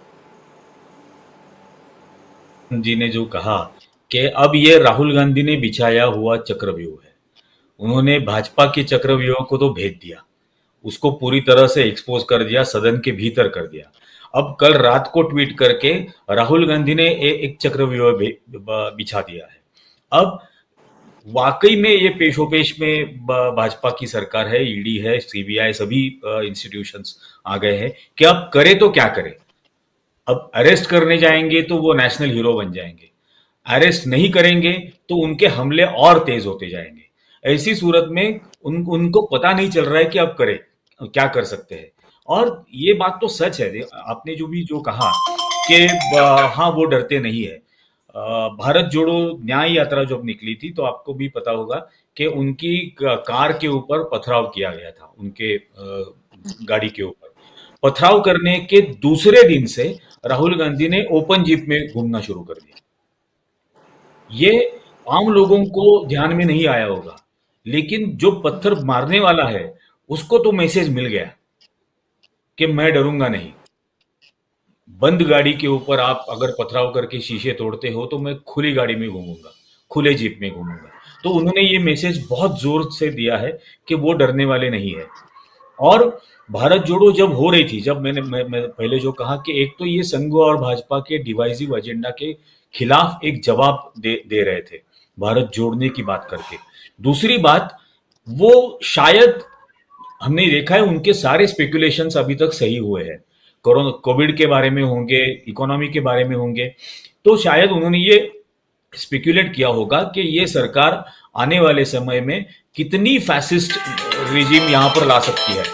Speaker 3: जी ने जो कहा कि अब ये राहुल गांधी ने बिछाया हुआ चक्रव्यूह है, उन्होंने भाजपा के चक्रव्यूह को तो भेद दिया, उसको पूरी तरह से एक्सपोज कर दिया, सदन के भीतर कर दिया। अब कल रात को ट्वीट करके राहुल गांधी ने एक चक्रव्यूह बिछा दिया है। अब वाकई में ये पेशोपेश में भाजपा की सरकार है, ईडी है, सीबीआई, सभी इंस्टीट्यूशंस आ गए हैं कि अब करे तो क्या करे। अब अरेस्ट करने जाएंगे तो वो नेशनल हीरो बन जाएंगे, अरेस्ट नहीं करेंगे तो उनके हमले और तेज होते जाएंगे। ऐसी सूरत में उनको पता नहीं चल रहा है कि अब करे क्या कर सकते हैं। और ये बात तो सच है, आपने जो कहा कि हाँ वो डरते नहीं है। भारत जोड़ो न्याय यात्रा जब निकली थी तो आपको भी पता होगा कि उनकी कार के ऊपर पथराव किया गया था, उनके गाड़ी के ऊपर पथराव करने के दूसरे दिन से राहुल गांधी ने ओपन जीप में घूमना शुरू कर दिया। ये आम लोगों को ध्यान में नहीं आया होगा, लेकिन जो पत्थर मारने वाला है उसको तो मैसेज मिल गया कि मैं डरूंगा नहीं। बंद गाड़ी के ऊपर आप अगर पथराव करके शीशे तोड़ते हो तो मैं खुली गाड़ी में घूमूंगा, खुले जीप में घूमूंगा। तो उन्होंने ये मैसेज बहुत जोर से दिया है कि वो डरने वाले नहीं है। और भारत जोड़ो जब हो रही थी, जब मैं पहले जो कहा कि एक तो ये संघ और भाजपा के डिवाइसिव एजेंडा के खिलाफ एक जवाब दे रहे थे भारत जोड़ने की बात करके। दूसरी बात, वो शायद हमने देखा है उनके सारे स्पेकुलेशंस अभी तक सही हुए हैं। कोरोना कोविड के बारे में होंगे, इकोनॉमी के बारे में होंगे, तो शायद उन्होंने ये स्पेकुलेट किया होगा कि ये सरकार आने वाले समय में कितनी फैसिस्ट रिजीम यहां पर ला सकती है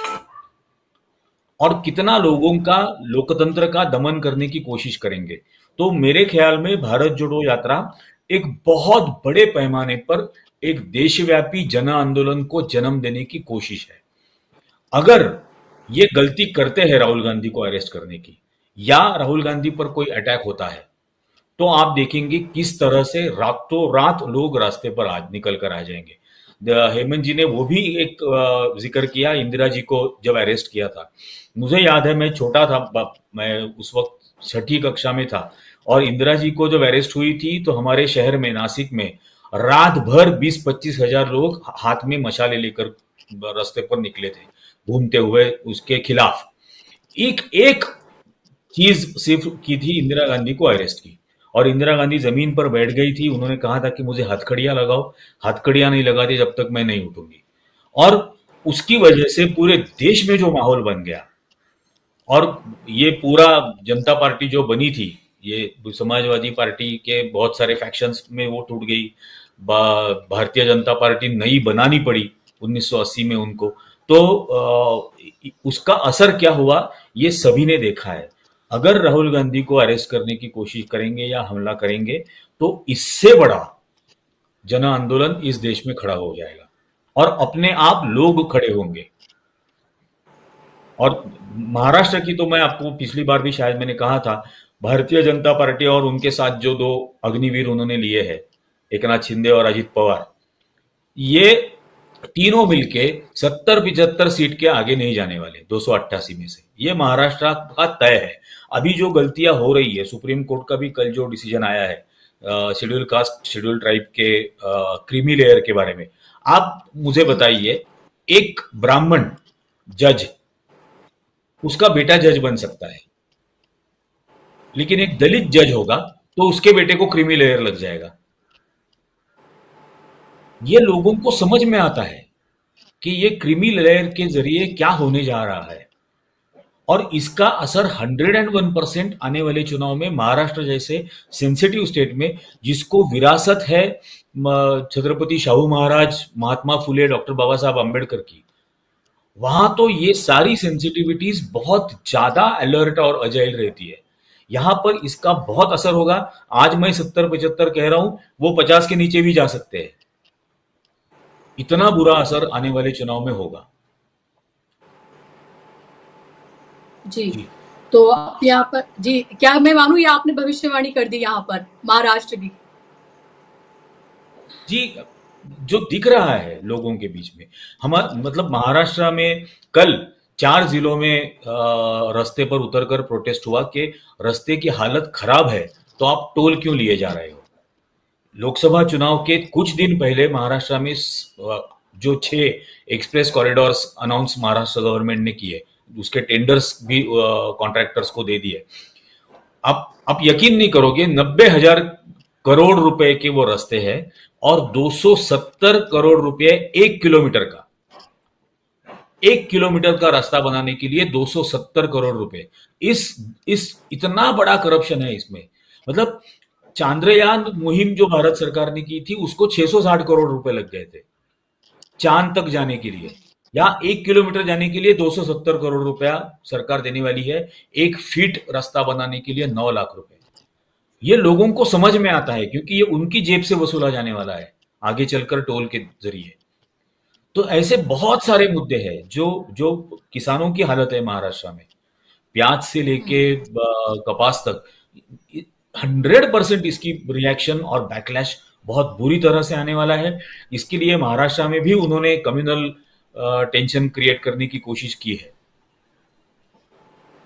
Speaker 3: और कितना लोगों का लोकतंत्र का दमन करने की कोशिश करेंगे। तो मेरे ख्याल में भारत जोड़ो यात्रा एक बहुत बड़े पैमाने पर एक देशव्यापी जन आंदोलन को जन्म देने की कोशिश है। अगर ये गलती करते हैं राहुल गांधी को अरेस्ट करने की, या राहुल गांधी पर कोई अटैक होता है, तो आप देखेंगे किस तरह से रातों रात लोग रास्ते पर आज निकल कर आ जाएंगे। हेमंत जी ने वो भी एक जिक्र किया इंदिरा जी को जब अरेस्ट किया था। मुझे याद है, मैं छोटा था, मैं उस वक्त 6ठी कक्षा में था, और इंदिरा जी को जब अरेस्ट हुई थी तो हमारे शहर में, नासिक में, रात भर 20-25 हजार लोग हाथ में मशाले लेकर रास्ते पर निकले थे घूमते हुए उसके खिलाफ। एक चीज सिर्फ की थी, इंदिरा गांधी को अरेस्ट की, और इंदिरा गांधी जमीन पर बैठ गई थी। उन्होंने कहा था कि मुझे हथकड़ियां लगाओ, हथकड़ियां नहीं लगाती जब तक मैं नहीं उठूंगी। और उसकी वजह से पूरे देश में जो माहौल बन गया, और ये पूरा जनता पार्टी जो बनी थी, ये समाजवादी पार्टी के बहुत सारे फैक्शंस में वो टूट गई। भारतीय जनता पार्टी नई बनानी पड़ी 1980 में उनको। तो उसका असर क्या हुआ ये सभी ने देखा है। अगर राहुल गांधी को अरेस्ट करने की कोशिश करेंगे या हमला करेंगे तो इससे बड़ा जन आंदोलन इस देश में खड़ा हो जाएगा और अपने आप लोग खड़े होंगे। और महाराष्ट्र की तो मैं आपको पिछली बार भी शायद मैंने कहा था, भारतीय जनता पार्टी और उनके साथ जो 2 अग्निवीर उन्होंने लिए हैं, एकनाथ शिंदे और अजित पवार, ये तीनों मिलके 70-75 सीट के आगे नहीं जाने वाले 288 में से। ये महाराष्ट्र का तय है। अभी जो गलतियां हो रही है, सुप्रीम कोर्ट का भी कल जो डिसीजन आया है शेड्यूल कास्ट शेड्यूल ट्राइब के क्रीमी लेयर के बारे में, आप मुझे बताइए, एक ब्राह्मण जज, उसका बेटा जज बन सकता है, लेकिन एक दलित जज होगा तो उसके बेटे को क्रीमी लेयर लग जाएगा। ये लोगों को समझ में आता है कि ये क्रीमी लेयर के जरिए क्या होने जा रहा है, और इसका असर 101% आने वाले चुनाव में महाराष्ट्र जैसे सेंसिटिव स्टेट में, जिसको विरासत है छत्रपति शाहू महाराज, महात्मा फुले, डॉक्टर बाबा साहब अम्बेडकर की, वहां तो ये सारी सेंसिटिविटीज बहुत ज्यादा अलर्ट और अजाइल रहती है। यहां पर इसका बहुत असर होगा। आज मैं 70-75 कह रहा हूं, वो 50 के नीचे भी जा सकते हैं। इतना बुरा असर आने वाले चुनाव में होगा।
Speaker 1: जी, तो आप यहाँ पर, जी क्या मैं मानूं या आपने भविष्यवाणी कर दी यहाँ पर महाराष्ट्र की?
Speaker 3: जी, जो दिख रहा है लोगों के बीच में, हमारा मतलब महाराष्ट्र में कल 4 जिलों में रास्ते पर उतरकर प्रोटेस्ट हुआ कि रास्ते की हालत खराब है तो आप टोल क्यों लिए जा रहे हो। लोकसभा चुनाव के कुछ दिन पहले महाराष्ट्र में जो 6 express corridors announce Maharashtra government ने किए, उसके टेंडर्स भी कॉन्ट्रैक्टर्स को दे दिए। आप यकीन नहीं करोगे, 90,000 करोड़ रुपए के वो रास्ते हैं और 270 करोड़ रुपए 1 किलोमीटर का, 1 किलोमीटर का रास्ता बनाने के लिए 270 करोड़ रुपए। इस इतना बड़ा करप्शन है इसमें। मतलब चांद्रयान मुहिम जो भारत सरकार ने की थी, उसको 660 करोड़ रुपए लग गए थे चांद तक जाने के लिए, या 1 किलोमीटर जाने के लिए 270 करोड़ रुपया सरकार देने वाली है। 1 फीट रास्ता बनाने के लिए 9 लाख रुपए। ये लोगों को समझ में आता है क्योंकि ये उनकी जेब से वसूला जाने वाला है आगे चलकर टोल के जरिए। तो ऐसे बहुत सारे मुद्दे हैं जो किसानों की हालत है महाराष्ट्र में, प्याज से लेके कपास तक, 100% इसकी रिएक्शन और बैकलैश बहुत बुरी तरह से आने वाला है। इसके लिए महाराष्ट्र में भी उन्होंने कम्युनल टेंशन क्रिएट करने की कोशिश की है।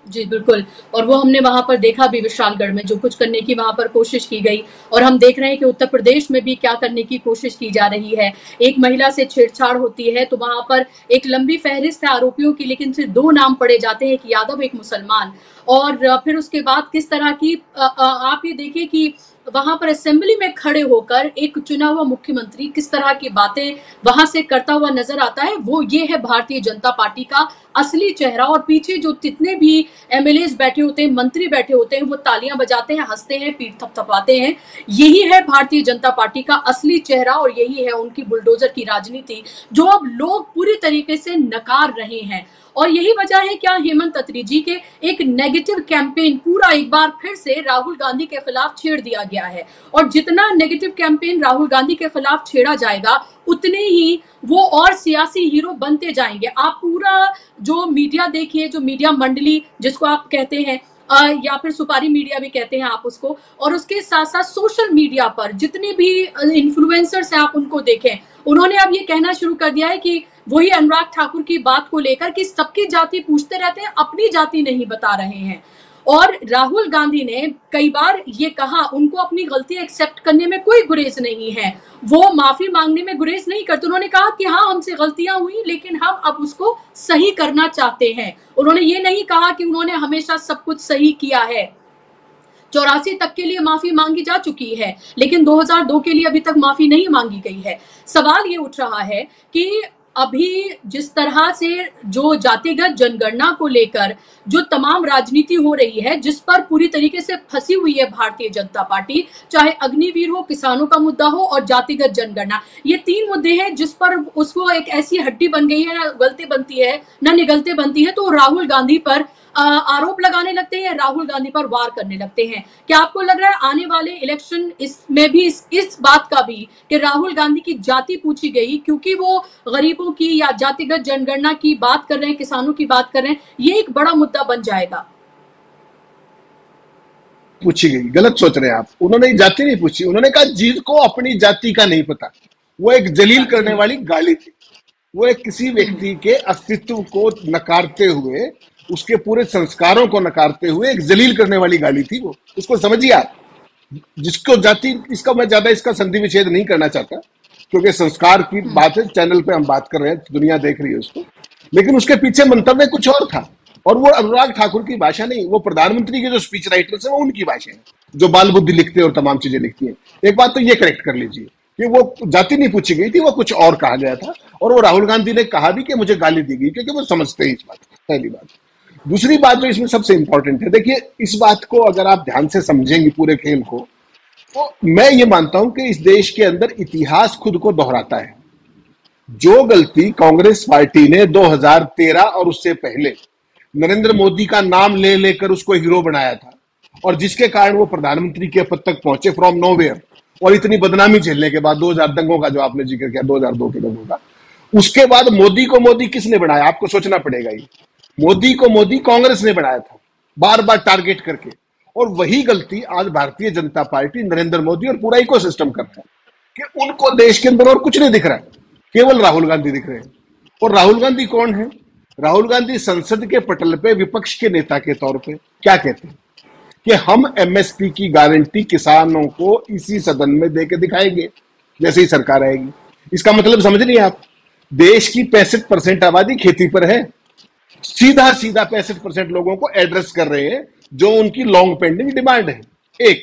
Speaker 1: जी, बिल्कुल। और वो हमने वहाँ पर देखा भी विशालगढ़ में, जो कुछ करने की वहाँ पर कोशिश की गई, और हम देख रहे हैं कि उत्तर प्रदेश में भी क्या करने की कोशिश की जा रही है। एक महिला से छेड़छाड़ होती है, तो वहाँ पर एक लंबी फ़हरिस्त है आरोपियों की, लेकिन सिर्फ़ 2 नाम पढ़े जाते हैं, एक यादव, एक मुसलमान। और फिर उसके बाद किस तरह की आप ये देखिए कि वहाँ पर असेंबली में खड़े होकर एक चुना हुआ मुख्यमंत्री किस तरह की बातें वहाँ से करता हुआ नज़र आता है। वो ये है भारतीय जनता पार्टी का असली चेहरा, और पीछे जो जितने भी एमएलएज बैठे होते हैं, मंत्री बैठे होते हैं, वो तालियां बजाते हैं, हंसते हैं, पीठ थपथपाते हैं। यही है भारतीय जनता पार्टी का असली चेहरा, और यही है उनकी बुलडोजर की राजनीति, जो अब लोग पूरी तरीके से नकार रहे हैं। और यही वजह है क्या हेमंत अत्री जी के एक नेगेटिव कैंपेन पूरा एक बार फिर से राहुल गांधी के खिलाफ छेड़ दिया गया है। और जितना नेगेटिव कैंपेन राहुल गांधी के खिलाफ छेड़ा जाएगा, उतने ही वो और सियासी हीरो बनते जाएंगे। आप पूरा जो मीडिया देखिए, जो मीडिया मंडली जिसको आप कहते हैं, या फिर सुपारी मीडिया भी कहते हैं आप उसको, और उसके साथ साथ सोशल मीडिया पर जितने भी इन्फ्लुएंसर्स हैं आप उनको देखें, उन्होंने अब ये कहना शुरू कर दिया है कि वही अनुराग ठाकुर की बात को लेकर कि सबकी जाति पूछते रहते हैं, अपनी जाति नहीं बता रहे हैं। और राहुल गांधी ने कई बार ये कहा, उनको अपनी गलती एक्सेप्ट करने में कोई गुरेज नहीं है, वो माफी मांगने में गुरेज नहीं करते। उन्होंने कहा कि हाँ, हमसे गलतियां हुई, लेकिन हम अब उसको सही करना चाहते हैं। उन्होंने ये नहीं कहा कि उन्होंने हमेशा सब कुछ सही किया है। 84 तक के लिए माफी मांगी जा चुकी है, लेकिन 2002 के लिए अभी तक माफी नहीं मांगी गई है। सवाल ये उठ रहा है कि अभी जिस तरह से जो जातिगत जनगणना को लेकर जो तमाम राजनीति हो रही है, जिस पर पूरी तरीके से फंसी हुई है भारतीय जनता पार्टी, चाहे अग्निवीर हो, किसानों का मुद्दा हो और जातिगत जनगणना, ये 3 मुद्दे हैं जिस पर उसको एक ऐसी हड्डी बन गई है, ना गलती बनती है ना निगलते बनती है, तो राहुल गांधी पर आरोप लगाने लगते हैं, राहुल गांधी पर वार करने लगते हैं। क्या आपको लग रहा है आने वाले इलेक्शन इसमें भी इस बात का भी कि राहुल गांधी की जाति पूछी गई, क्योंकि वो गरीबों की या जातिगत जनगणना की बात कर रहे हैं, किसानों की बात कर रहे हैं, ये एक बड़ा मुद्दा बन जाएगा?
Speaker 4: पूछी गई, गलत सोच रहे हैं आप। उन्होंने जाति नहीं पूछी, उन्होंने कहा जिसको अपनी जाति का नहीं पता। वो एक जलील करने वाली गाली थी। वो एक किसी व्यक्ति के अस्तित्व को नकारते हुए, उसके पूरे संस्कारों को नकारते हुए एक जलील करने वाली गाली थी वो। उसको समझिए आप। जिसको जाति, इसका मैं ज्यादा इसका संधि विच्छेद नहीं करना चाहता, क्योंकि संस्कार की बात है, चैनल पे हम बात कर रहे हैं, दुनिया देख रही है उसको। लेकिन उसके पीछे मंतव्य कुछ और था, और वो अनुराग ठाकुर की भाषा नहीं, वो प्रधानमंत्री के जो स्पीच राइटर्स हैं वो उनकी भाषा है, जो बाल बुद्धि लिखते हैं और तमाम चीजें लिखती हैं। एक बात तो ये करेक्ट कर लीजिए कि वो जाति नहीं पूछी गई थी, वो कुछ और कहा गया था। और वो राहुल गांधी ने कहा भी कि मुझे गाली दी गई, क्योंकि वो समझते हैं इस बात को। पहली बात। दूसरी बात जो इसमें सबसे इंपॉर्टेंट है, देखिए इस बात को अगर आप ध्यान से समझेंगे पूरे खेल को, तो मैं ये मानता हूं कि इस देश के अंदर इतिहास खुद को दोहराता है। जो गलती कांग्रेस पार्टी ने 2013 और उससे पहले नरेंद्र मोदी का नाम ले लेकर उसको हीरो बनाया था, और जिसके कारण वो प्रधानमंत्री के पद तक पहुंचे फ्रॉम नोवेयर, और इतनी बदनामी झेलने के बाद 2000 दंगों का जो आपने जिक्र किया, 2002 के दंगों का, उसके बाद मोदी को मोदी किसने बनाया? आपको सोचना पड़ेगा। ये मोदी को मोदी कांग्रेस ने बनाया था, बार बार टारगेट करके। और वही गलती आज भारतीय जनता पार्टी, नरेंद्र मोदी और पूरा इकोसिस्टम कर रहा है कि उनको देश के अंदर और कुछ नहीं दिख रहा है, केवल राहुल गांधी दिख रहे हैं। और राहुल गांधी कौन है? राहुल गांधी संसद के पटल पे विपक्ष के नेता के तौर पे क्या कहते हैं कि हम एमएसपी की गारंटी किसानों को इसी सदन में देके दिखाएंगे जैसे ही सरकार आएगी। इसका मतलब समझ नहीं आप, देश की 65% आबादी खेती पर है, सीधा सीधा 65% लोगों को एड्रेस कर रहे हैं जो उनकी लॉन्ग पेंडिंग डिमांड है। एक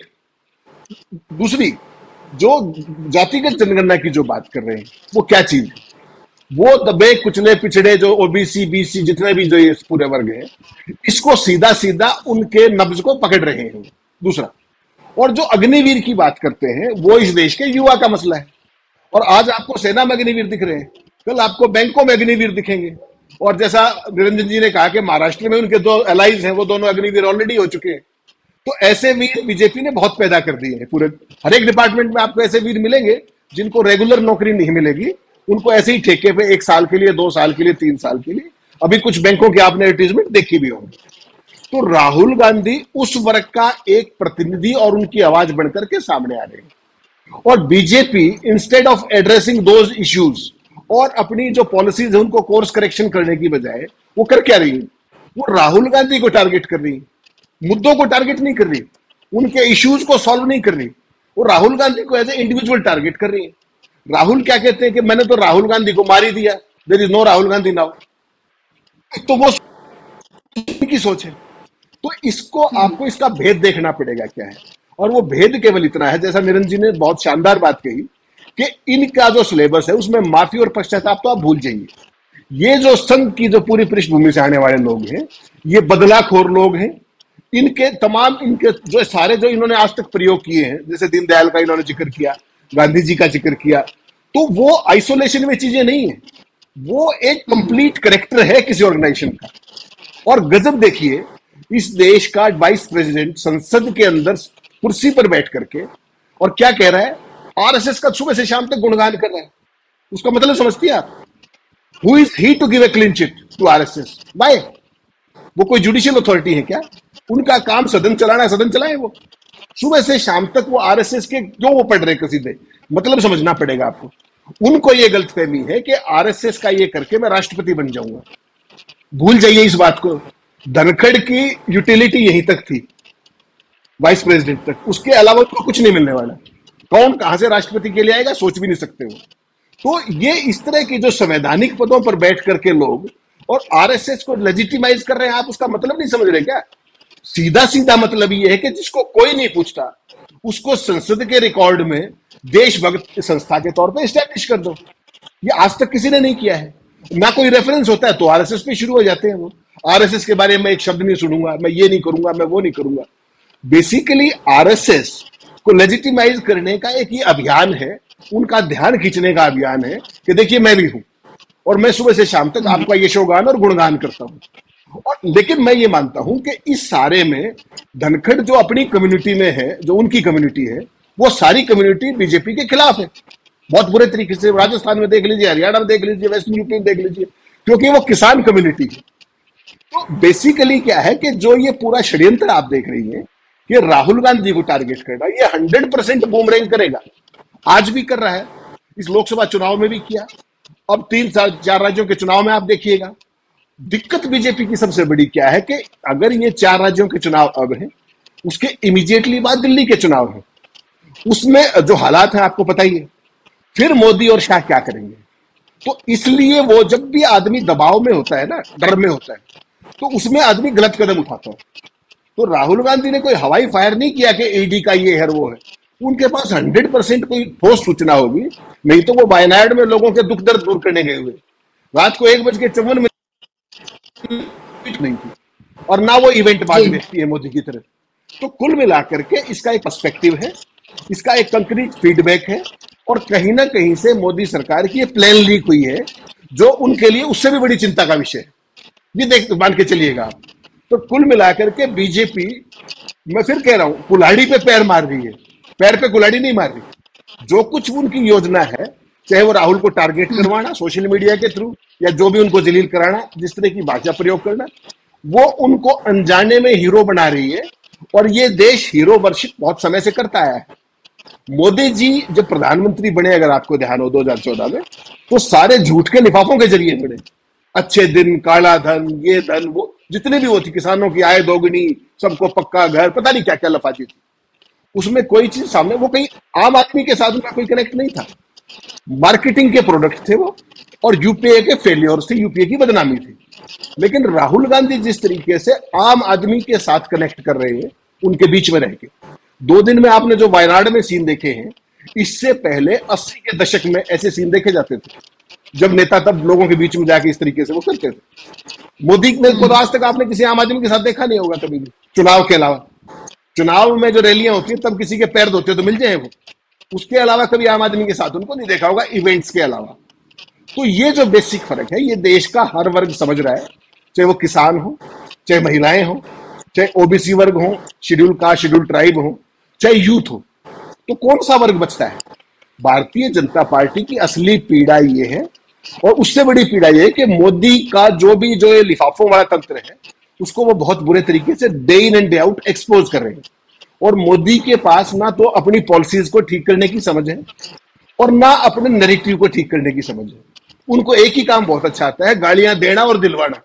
Speaker 4: दूसरी, जो जातिगत जनगणना की जो बात कर रहे हैं, वो क्या चीज है? वो दबे कुचले पिछड़े जो ओबीसी बीसी जितने भी जो ये पूरे वर्ग हैं, इसको सीधा सीधा उनके नब्ज को पकड़ रहे हैं। दूसरा, और जो अग्निवीर की बात करते हैं, वो इस देश के युवा का मसला है। और आज आपको सेना में अग्निवीर दिख रहे हैं, कल आपको बैंकों में अग्निवीर दिखेंगे। और जैसा निरंजन जी ने कहा कि महाराष्ट्र में उनके 2 एलाइज हैं, वो दोनों अग्निवीर ऑलरेडी हो चुके हैं। तो ऐसे वीर बीजेपी ने बहुत पैदा कर दिए हैं। पूरे हर एक डिपार्टमेंट में आपको ऐसे वीर मिलेंगे जिनको रेगुलर नौकरी नहीं मिलेगी, उनको ऐसे ही ठेके पे 1 साल के लिए, 2 साल के लिए, 3 साल के लिए। अभी कुछ बैंकों की आपने एडवर्टीजमेंट देखी भी होगी। तो राहुल गांधी उस वर्ग का एक प्रतिनिधि और उनकी आवाज बनकर के सामने आ रहे हैं। और BJP instead of addressing those issues और अपनी जो पॉलिसीज है उनको कोर्स करेक्शन करने की बजाय वो कर क्या रही है? वो राहुल गांधी को टारगेट कर रही है, मुद्दों को टारगेट नहीं कर रही, उनके इश्यूज को सॉल्व नहीं कर रही, वो राहुल गांधी को एज ए इंडिविजुअल टारगेट कर रही है। राहुल क्या कहते हैं कि मैंने तो राहुल गांधी को मार ही दिया, there is no Rahul Gandhi now. तो वो की सोच है। तो इसको आपको इसका भेद देखना पड़ेगा क्या है, और वो भेद केवल इतना है, जैसा निरंजन जी ने बहुत शानदार बात कही कि इनका जो सिलेबस है उसमें माफी और पश्चाताप तो आप भूल जाइए। ये जो संघ की जो पूरी पृष्ठभूमि से आने वाले लोग हैं, ये बदलाखोर लोग हैं। इनके तमाम इनके जो सारे जो इन्होंने आज तक प्रयोग किए हैं, जैसे दीनदयाल का इन्होंने जिक्र किया, गांधी जी का जिक्र किया, तो वो आइसोलेशन में चीजें नहीं है, वो एक कंप्लीट करेक्टर है किसी ऑर्गेनाइजेशन का। और गजब देखिए, इस देश का वाइस प्रेसिडेंट संसद के अंदर कुर्सी पर बैठ करके और क्या कह रहा है, आरएसएस का सुबह से शाम तक गुणगान कर रहा है। उसका मतलब समझती है आप? Who is he to give a clean chit to RSS? By, वो कोई जुडिशियल अथॉरिटी है क्या? उनका काम सदन चलाना है, सदन चलाए। वो सुबह से शाम तक वो आरएसएस के क्यों वो पढ़ रहे कसीदे? मतलब समझना पड़ेगा आपको। उनको ये गलतफहमी है कि आरएसएस का ये करके मैं राष्ट्रपति बन जाऊंगा। भूल जाइए इस बात को। धनखड़ की यूटिलिटी यहीं तक थी, वाइस प्रेसिडेंट तक, उसके अलावा उनको कुछ नहीं मिलने वाला। कौन कहां से राष्ट्रपति के लिए आएगा सोच भी नहीं सकते हो। तो ये इस तरह के जो संवैधानिक पदों पर बैठ करके लोग और आरएसएस को लेजिटिमाइज कर रहे हैं, आप उसका मतलब नहीं समझ रहे क्या? सीधा सीधा मतलब ये है कि जिसको कोई नहीं पूछता उसको संसद के रिकॉर्ड में देशभक्त संस्था के तौर पे स्टैब्लिश कर दो। ये आज तक किसी ने नहीं किया है। ना कोई रेफरेंस होता है तो आरएसएस पे शुरू हो जाते हैं। वो आरएसएस के बारे में एक शब्द नहीं सुनूंगा, मैं ये नहीं करूंगा, मैं वो नहीं करूंगा। बेसिकली आरएसएस को लेजिटिमाइज करने का एक ही अभियान है, उनका ध्यान खींचने का अभियान है कि देखिए मैं भी हूं और मैं सुबह से शाम तक आपका यशोगान और गुणगान करता हूं। और लेकिन मैं ये मानता हूं कि इस सारे में धनखड़ जो अपनी कम्युनिटी में है, जो उनकी कम्युनिटी है, वो सारी कम्युनिटी बीजेपी के खिलाफ है बहुत बुरे तरीके से। राजस्थान में देख लीजिए, हरियाणा में देख लीजिए, वेस्टर्न यूपी में देख लीजिए, क्योंकि वो किसान कम्युनिटी है। तो बेसिकली क्या है कि जो ये पूरा षड्यंत्र आप देख रही हैं कि राहुल गांधी को टारगेट करना, ये 100% बूमरैंग करेगा। आज भी कर रहा है, इस लोकसभा चुनाव में भी किया, अब 3-4 राज्यों के चुनाव में आप देखिएगा। दिक्कत बीजेपी की सबसे बड़ी क्या है कि अगर ये 4 राज्यों के चुनाव अब हैं, उसके इमीडिएटली बाद दिल्ली के चुनाव हैं, उसमें जो हालात हैं आपको पता ही है, फिर मोदी और शाह क्या करेंगे। तो इसलिए वो जब भी आदमी दबाव में होता है ना, डर में होता है, तो उसमें आदमी गलत कदम उठाता है। तो राहुल गांधी ने कोई हवाई फायर नहीं किया कि ईडी का ये है वो है। उनके पास 100% कोई ठोस सूचना होगी, नहीं तो वो वायनाड में लोगों के दुख दर्द दूर करने गए हुए रात को 1:54 नहीं थी, और ना वो इवेंट बाद देखती है मोदी की तरह। तो कुल मिलाकर के इसका एक पर्सपेक्टिव है, इसका एक कंक्रीट फीडबैक है, और कहीं ना कहीं से मोदी सरकार की ये प्लान लीक हुई है, जो उनके लिए उससे भी बड़ी चिंता का विषय है। ये देख मान के चलिएगा आप। तो कुल मिलाकर के बीजेपी, मैं फिर कह रहा हूं, कुल्हाड़ी पे पैर मार रही है, पैर पे कुल्हाड़ी नहीं मार रही। जो कुछ उनकी योजना है, चाहे वो राहुल को टारगेट करवाना सोशल मीडिया के थ्रू, या जो भी उनको जलील कराना, जिस तरह की भाषा प्रयोग करना, वो उनको अनजाने में हीरो बना रही है। और ये देश हीरो वर्शिप बहुत समय से करता आया है। मोदी जी जब प्रधानमंत्री बने, अगर आपको ध्यान हो 2014 में, तो सारे झूठ के लिफाफों के जरिए बने। अच्छे दिन, काला धन, ये धन, वो जितने भी वो थी, किसानों की आय दोगुनी, सबको पक्का घर, पता नहीं क्या क्या लफाजी थी। उसमें कोई चीज सामने, वो कहीं आम आदमी के साथ उनका कोई कनेक्ट नहीं था। मार्केटिंग के प्रोडक्ट थे वो, और यूपीए के फेलियर्स थे, यूपीए की बदनामी थी। लेकिन राहुल गांधी जिस तरीके से आम आदमी के साथ कनेक्ट कर रहे हैं, उनके बीच में रह के, 2 दिन में आपने जो वायनाड में सीन देखे हैं, इससे पहले 80 के दशक में ऐसे सीन देखे जाते थे, जब नेता तब लोगों के बीच में जाके इस तरीके से वो करते थे। मोदी ने को तो आज तक आपने किसी आम आदमी के साथ देखा नहीं होगा कभी भी, चुनाव के अलावा। चुनाव में जो रैलियां होती है तब किसी के पैर धोते तो मिल जाए वो, उसके अलावा कभी आम आदमी के साथ उनको नहीं देखा होगा इवेंट्स के अलावा। तो ये जो बेसिक फर्क है, ये देश का हर वर्ग समझ रहा है, चाहे वो किसान हो, चाहे महिलाएं हो, चाहे ओबीसी वर्ग हो, शेड्यूल कास्ट, शेड्यूल ट्राइब हो, चाहे यूथ हो। तो कौन सा वर्ग बचता है? भारतीय जनता पार्टी की असली पीड़ा ये है, और उससे बड़ी पीड़ा ये है कि मोदी का जो ये लिफाफों वाला तंत्र है, उसको वो बहुत बुरे तरीके से day in and day out expose कर रहे हैं। और मोदी के पास ना तो अपनी पॉलिसीज को ठीक करने की समझ है, और ना अपने नैरेटिव को ठीक करने की समझ है। उनको एक ही काम बहुत अच्छा आता है, गालियां देना और दिलवाना।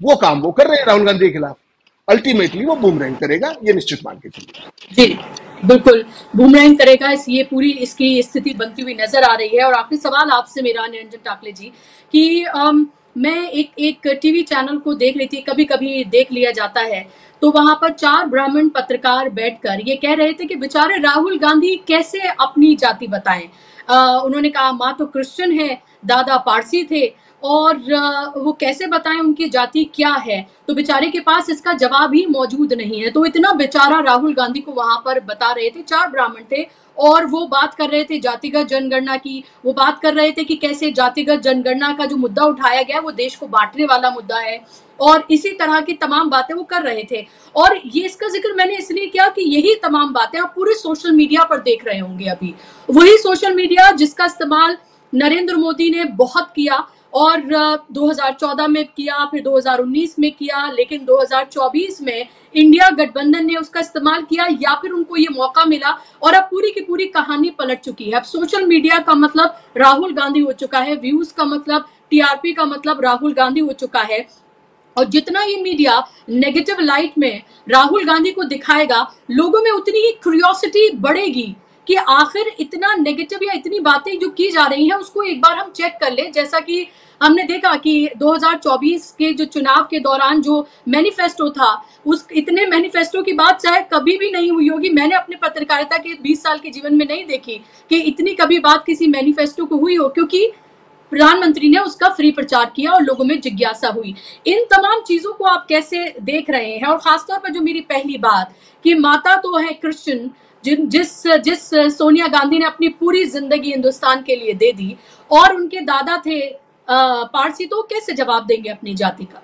Speaker 4: वो काम वो कर रहे हैं राहुल गांधी के खिलाफ। अल्टीमेटली वो बूमरैंग करेगा, ये निश्चित मान के चलिए।
Speaker 1: जी बिल्कुल, बूमरैंग करेगा। ये पूरी इसकी स्थिति बनती हुई नजर आ रही है। और आखिरी सवाल आपसे मेरा निरंजन टाकले जी कि मैं एक टीवी चैनल को देख रही थी, कभी कभी देख लिया जाता है, तो वहां पर 4 ब्राह्मण पत्रकार बैठकर ये कह रहे थे कि बेचारे राहुल गांधी कैसे अपनी जाति बताएं। उन्होंने कहा माँ तो क्रिश्चियन है, दादा पारसी थे, और वो कैसे बताएं उनकी जाति क्या है। तो बेचारे के पास इसका जवाब ही मौजूद नहीं है। तो इतना बेचारा राहुल गांधी को वहां पर बता रहे थे। 4 ब्राह्मण थे और वो बात कर रहे थे जातिगत जनगणना की। वो बात कर रहे थे कि कैसे जातिगत जनगणना का जो मुद्दा उठाया गया वो देश को बांटने वाला मुद्दा है, और इसी तरह की तमाम बातें वो कर रहे थे। और ये इसका जिक्र मैंने इसलिए किया कि यही तमाम बातें आप पूरे सोशल मीडिया पर देख रहे होंगे अभी। वही सोशल मीडिया जिसका इस्तेमाल नरेंद्र मोदी ने बहुत किया, और 2014 में किया, फिर 2019 में किया, लेकिन 2024 में इंडिया गठबंधन ने उसका इस्तेमाल किया, या फिर उनको ये मौका मिला, और अब पूरी की पूरी कहानी पलट चुकी है। अब सोशल मीडिया का मतलब राहुल गांधी हो चुका है, व्यूज का मतलब, टीआरपी का मतलब राहुल गांधी हो चुका है। और जितना ये मीडिया नेगेटिव लाइट में राहुल गांधी को दिखाएगा, लोगों में उतनी ही क्यूरियोसिटी बढ़ेगी कि आखिर इतना नेगेटिव या इतनी बातें जो की जा रही हैं उसको एक बार हम चेक कर ले। जैसा कि हमने देखा कि 2024 के जो चुनाव के दौरान जो मैनिफेस्टो था, उस इतने मैनिफेस्टो की बात चाहे कभी भी नहीं हुई होगी। मैंने अपने पत्रकारिता के 20 साल के जीवन में नहीं देखी कि इतनी कभी बात किसी मैनिफेस्टो को हुई हो, क्योंकि प्रधानमंत्री ने उसका फ्री प्रचार किया और लोगों में जिज्ञासा हुई। इन तमाम चीजों को आप कैसे देख रहे हैं? और खासतौर पर जो मेरी पहली बात कि माता तो है क्रिश्चियन, जिस सोनिया गांधी ने अपनी पूरी जिंदगी हिंदुस्तान के लिए दे दी, और उनके दादा थे पारसी, तो कैसे जवाब देंगे अपनी जाति का?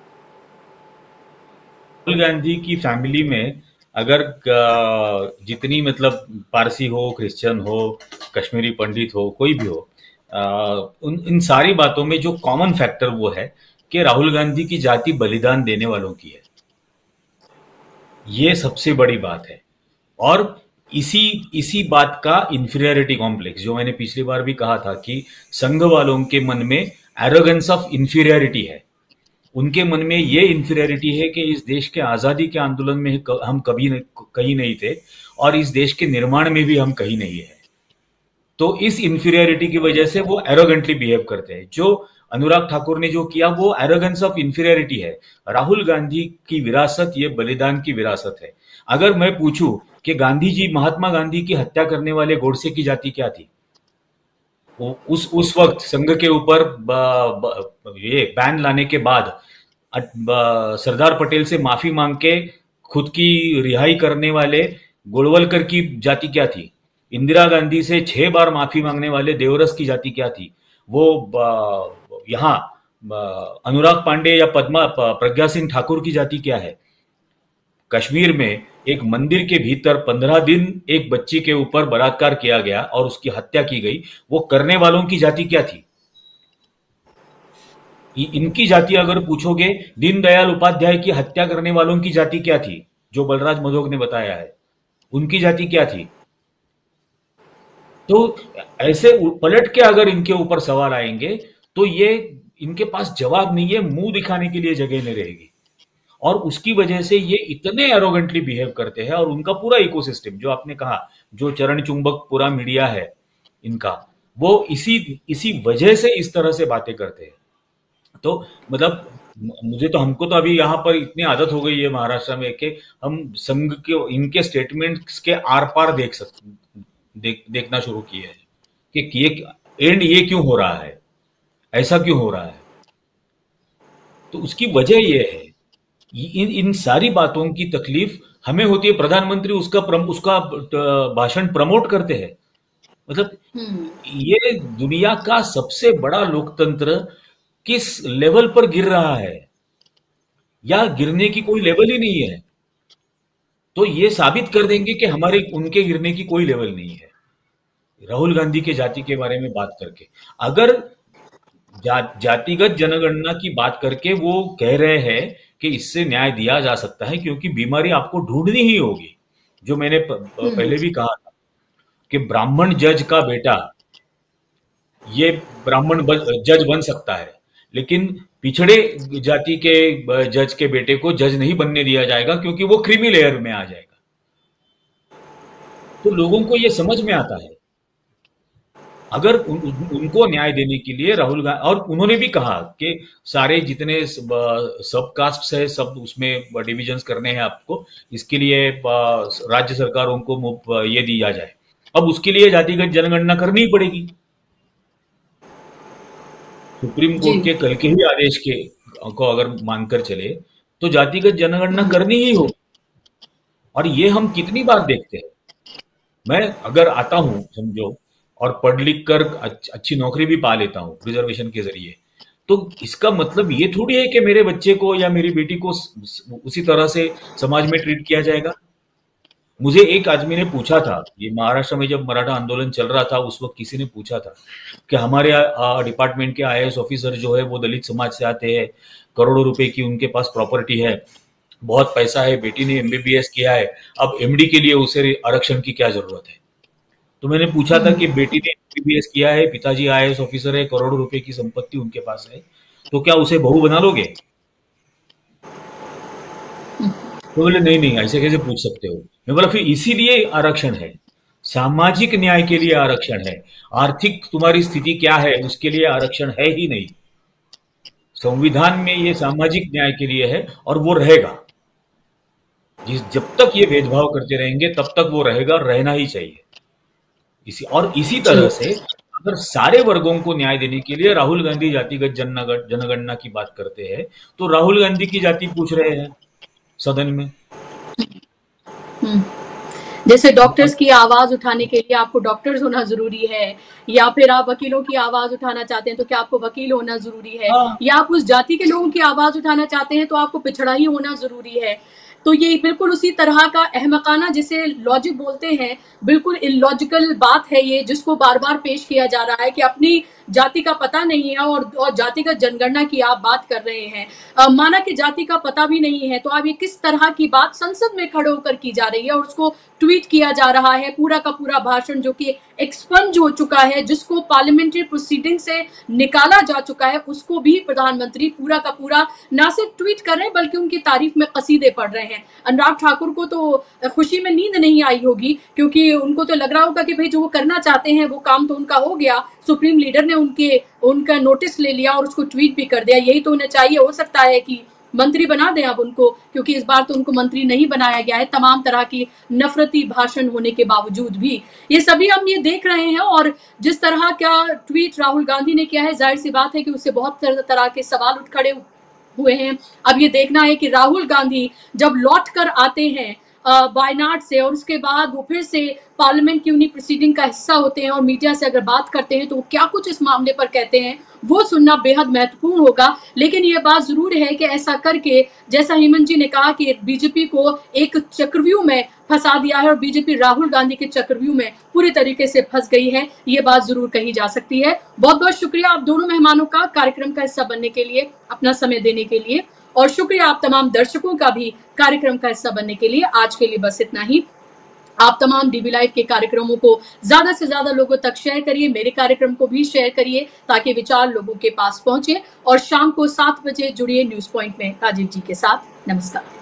Speaker 3: राहुल गांधी की फैमिली में अगर जितनी मतलब पारसी हो, क्रिश्चियन हो, कश्मीरी पंडित हो, कोई भी हो, इन सारी बातों में जो कॉमन फैक्टर वो है कि राहुल गांधी की जाति बलिदान देने वालों की है। ये सबसे बड़ी बात है। और इसी बात का इंफीरियरिटी कॉम्प्लेक्स, जो मैंने पिछली बार भी कहा था कि संघ वालों के मन में एरोगेंस ऑफ इंफीरियरिटी है। उनके मन में ये इंफीरियरिटी है कि इस देश के आजादी के आंदोलन में हम कभी कहीं नहीं थे, और इस देश के निर्माण में भी हम कहीं नहीं है। तो इस इंफीरियरिटी की वजह से वो एरोगेंटली बिहेव करते हैं। जो अनुराग ठाकुर ने जो किया वो एरोगेंस ऑफ इंफीरियरिटी है। राहुल गांधी की विरासत ये बलिदान की विरासत है। अगर मैं पूछूं कि गांधी जी, महात्मा गांधी की हत्या करने वाले गोडसे की जाति क्या थी, उस वक्त संघ के ऊपर ये बैन लाने के बाद सरदार पटेल से माफी मांग के खुद की रिहाई करने वाले गोलवलकर की जाति क्या थी, इंदिरा गांधी से 6 बार माफी मांगने वाले देवरस की जाति क्या थी, वो यहाँ अनुराग पांडे या प्रज्ञा सिंह ठाकुर की जाति क्या है। कश्मीर में एक मंदिर के भीतर 15 दिन एक बच्ची के ऊपर बलात्कार किया गया और उसकी हत्या की गई, वो करने वालों की जाति क्या थी? इनकी जाति अगर पूछोगे, दीनदयाल उपाध्याय की हत्या करने वालों की जाति क्या थी, जो बलराज मधोक ने बताया है, उनकी जाति क्या थी? तो ऐसे पलट के अगर इनके ऊपर सवाल आएंगे तो ये इनके पास जवाब नहीं है, मुंह दिखाने के लिए जगह नहीं रहेगी। और उसकी वजह से ये इतने एरोगेंटली बिहेव करते हैं। और उनका पूरा इकोसिस्टम, जो आपने कहा, जो चरण चुंबक पूरा मीडिया है इनका, वो इसी वजह से इस तरह से बातें करते हैं। तो मतलब हमको तो अभी यहाँ पर इतनी आदत हो गई है महाराष्ट्र में कि हम संघ के इनके स्टेटमेंट्स के आर पार देखना शुरू किया है कि ये क्यों हो रहा है, ऐसा क्यों हो रहा है। तो उसकी वजह यह है, इन सारी बातों की तकलीफ हमें होती है। प्रधानमंत्री उसका भाषण प्रमोट करते हैं। मतलब ये दुनिया का सबसे बड़ा लोकतंत्र किस लेवल पर गिर रहा है, या गिरने की कोई लेवल ही नहीं है। तो ये साबित कर देंगे कि उनके गिरने की कोई लेवल नहीं है। राहुल गांधी के जाति के बारे में बात करके, अगर जातिगत जनगणना की बात करके वो कह रहे हैं कि इससे न्याय दिया जा सकता है, क्योंकि बीमारी आपको ढूंढनी ही होगी। जो मैंने पहले भी कहा था कि ब्राह्मण जज का बेटा ये ब्राह्मण जज बन सकता है, लेकिन पिछड़े जाति के जज के बेटे को जज नहीं बनने दिया जाएगा क्योंकि वो क्रीमी लेयर में आ जाएगा। तो लोगों को ये समझ में आता है। अगर उनको न्याय देने के लिए राहुल गांधी, और उन्होंने भी कहा कि सारे जितने सब कास्ट है सब उसमें डिविजन्स करने हैं आपको, इसके लिए राज्य सरकारों को ये दिया जाए। अब उसके लिए जातिगत जनगणना करनी ही पड़ेगी। सुप्रीम कोर्ट के कल के ही आदेश को अगर मानकर चले तो जातिगत जनगणना करनी ही होगी। और ये हम कितनी बार देखते हैं। मैं अगर आता हूं समझो और पढ़ लिख कर अच्छी नौकरी भी पा लेता हूं रिजर्वेशन के जरिए, तो इसका मतलब ये थोड़ी है कि मेरे बच्चे को या मेरी बेटी को उसी तरह से समाज में ट्रीट किया जाएगा। मुझे एक आदमी ने पूछा था, ये महाराष्ट्र में जब मराठा आंदोलन चल रहा था उस वक्त किसी ने पूछा था कि हमारे डिपार्टमेंट के IAS ऑफिसर जो है वो दलित समाज से आते हैं, करोड़ों रुपए की उनके पास प्रॉपर्टी है, बहुत पैसा है, बेटी ने MBBS किया है, अब MD के लिए उसे आरक्षण की क्या जरूरत है। तो मैंने पूछा था कि बेटी ने MBBS किया है, पिताजी IAS ऑफिसर है, करोड़ों रुपए की संपत्ति उनके पास है, तो क्या उसे बहू बना लोगे? तो बोले नहीं ऐसे कैसे पूछ सकते हो। मैं बोला फिर इसीलिए आरक्षण है, सामाजिक न्याय के लिए आरक्षण है। आर्थिक तुम्हारी स्थिति क्या है उसके लिए आरक्षण है ही नहीं। संविधान में ये सामाजिक न्याय के लिए है और वो रहेगा। जब तक ये भेदभाव करते रहेंगे तब तक वो रहेगा, रहना ही चाहिए। इसी तरह से अगर सारे वर्गों को न्याय देने के लिए राहुल गांधी जातिगत जनगणना की बात करते हैं तो राहुल गांधी की जाति पूछ रहे हैं सदन में।
Speaker 1: जैसे डॉक्टर्स की आवाज उठाने के लिए आपको डॉक्टर्स होना जरूरी है, या फिर आप वकीलों की आवाज उठाना चाहते हैं तो क्या आपको वकील होना जरूरी है, या आप उस जाति के लोगों की आवाज उठाना चाहते हैं तो आपको पिछड़ा ही होना जरूरी है। तो ये बिल्कुल उसी तरह का अहमकाना जिसे लॉजिक बोलते हैं, बिल्कुल इलॉजिकल बात है ये, जिसको बार बार पेश किया जा रहा है कि अपनी जाति का पता नहीं है और जातिगत जनगणना की आप बात कर रहे हैं। माना कि जाति का पता भी नहीं है तो आप ये किस तरह की बात संसद में खड़े होकर की जा रही है और उसको ट्वीट किया जा रहा है। पूरा का पूरा भाषण जो कि एक्सपंज हो चुका है, जिसको पार्लियामेंट्री प्रोसीडिंग से निकाला जा चुका है, उसको भी प्रधानमंत्री पूरा का पूरा ना सिर्फ ट्वीट कर रहे हैं बल्कि उनकी तारीफ में कसीदे पढ़ रहे हैं। अनुराग ठाकुर को तो खुशी में नींद नहीं आई होगी, क्योंकि उनको तो लग रहा होगा कि भाई जो वो करना चाहते हैं वो काम तो उनका हो गया, सुप्रीम लीडर ने उनका नोटिस ले लिया और उसको ट्वीट भी कर दिया। यही तो उन्हें चाहिए। हो सकता है कि मंत्री बना दें अब उनको, क्योंकि इस बार तो उनको मंत्री नहीं बनाया गया है, तमाम तरह की नफरती भाषण होने के बावजूद भी। ये सभी हम ये देख रहे हैं और जिस तरह का ट्वीट राहुल गांधी ने किया है, जाहिर सी बात है कि उससे बहुत तरह के सवाल उठ खड़े हुए हैं। अब ये देखना है कि राहुल गांधी जब लौट कर आते हैं वायनाड से और उसके बाद वो फिर से पार्लियामेंट की उन्हीं प्रोसीडिंग का हिस्सा होते हैं और मीडिया से अगर बात करते हैं तो वो क्या कुछ इस मामले पर कहते हैं वो सुनना बेहद महत्वपूर्ण होगा। लेकिन ये बात जरूर है कि ऐसा करके, जैसा हेमंत जी ने कहा कि बीजेपी को एक चक्रव्यूह में फंसा दिया है और बीजेपी राहुल गांधी के चक्रव्यूह में पूरी तरीके से फंस गई है, ये बात जरूर कही जा सकती है। बहुत बहुत शुक्रिया आप दोनों मेहमानों का कार्यक्रम का हिस्सा बनने के लिए, अपना समय देने के लिए, और शुक्रिया आप तमाम दर्शकों का भी कार्यक्रम का हिस्सा बनने के लिए। आज के लिए बस इतना ही। आप तमाम डीबी लाइव के कार्यक्रमों को ज्यादा से ज्यादा लोगों तक शेयर करिए, मेरे कार्यक्रम को भी शेयर करिए ताकि विचार लोगों के पास पहुंचे। और शाम को 7 बजे जुड़िए न्यूज पॉइंट में राजीव जी के साथ। नमस्कार।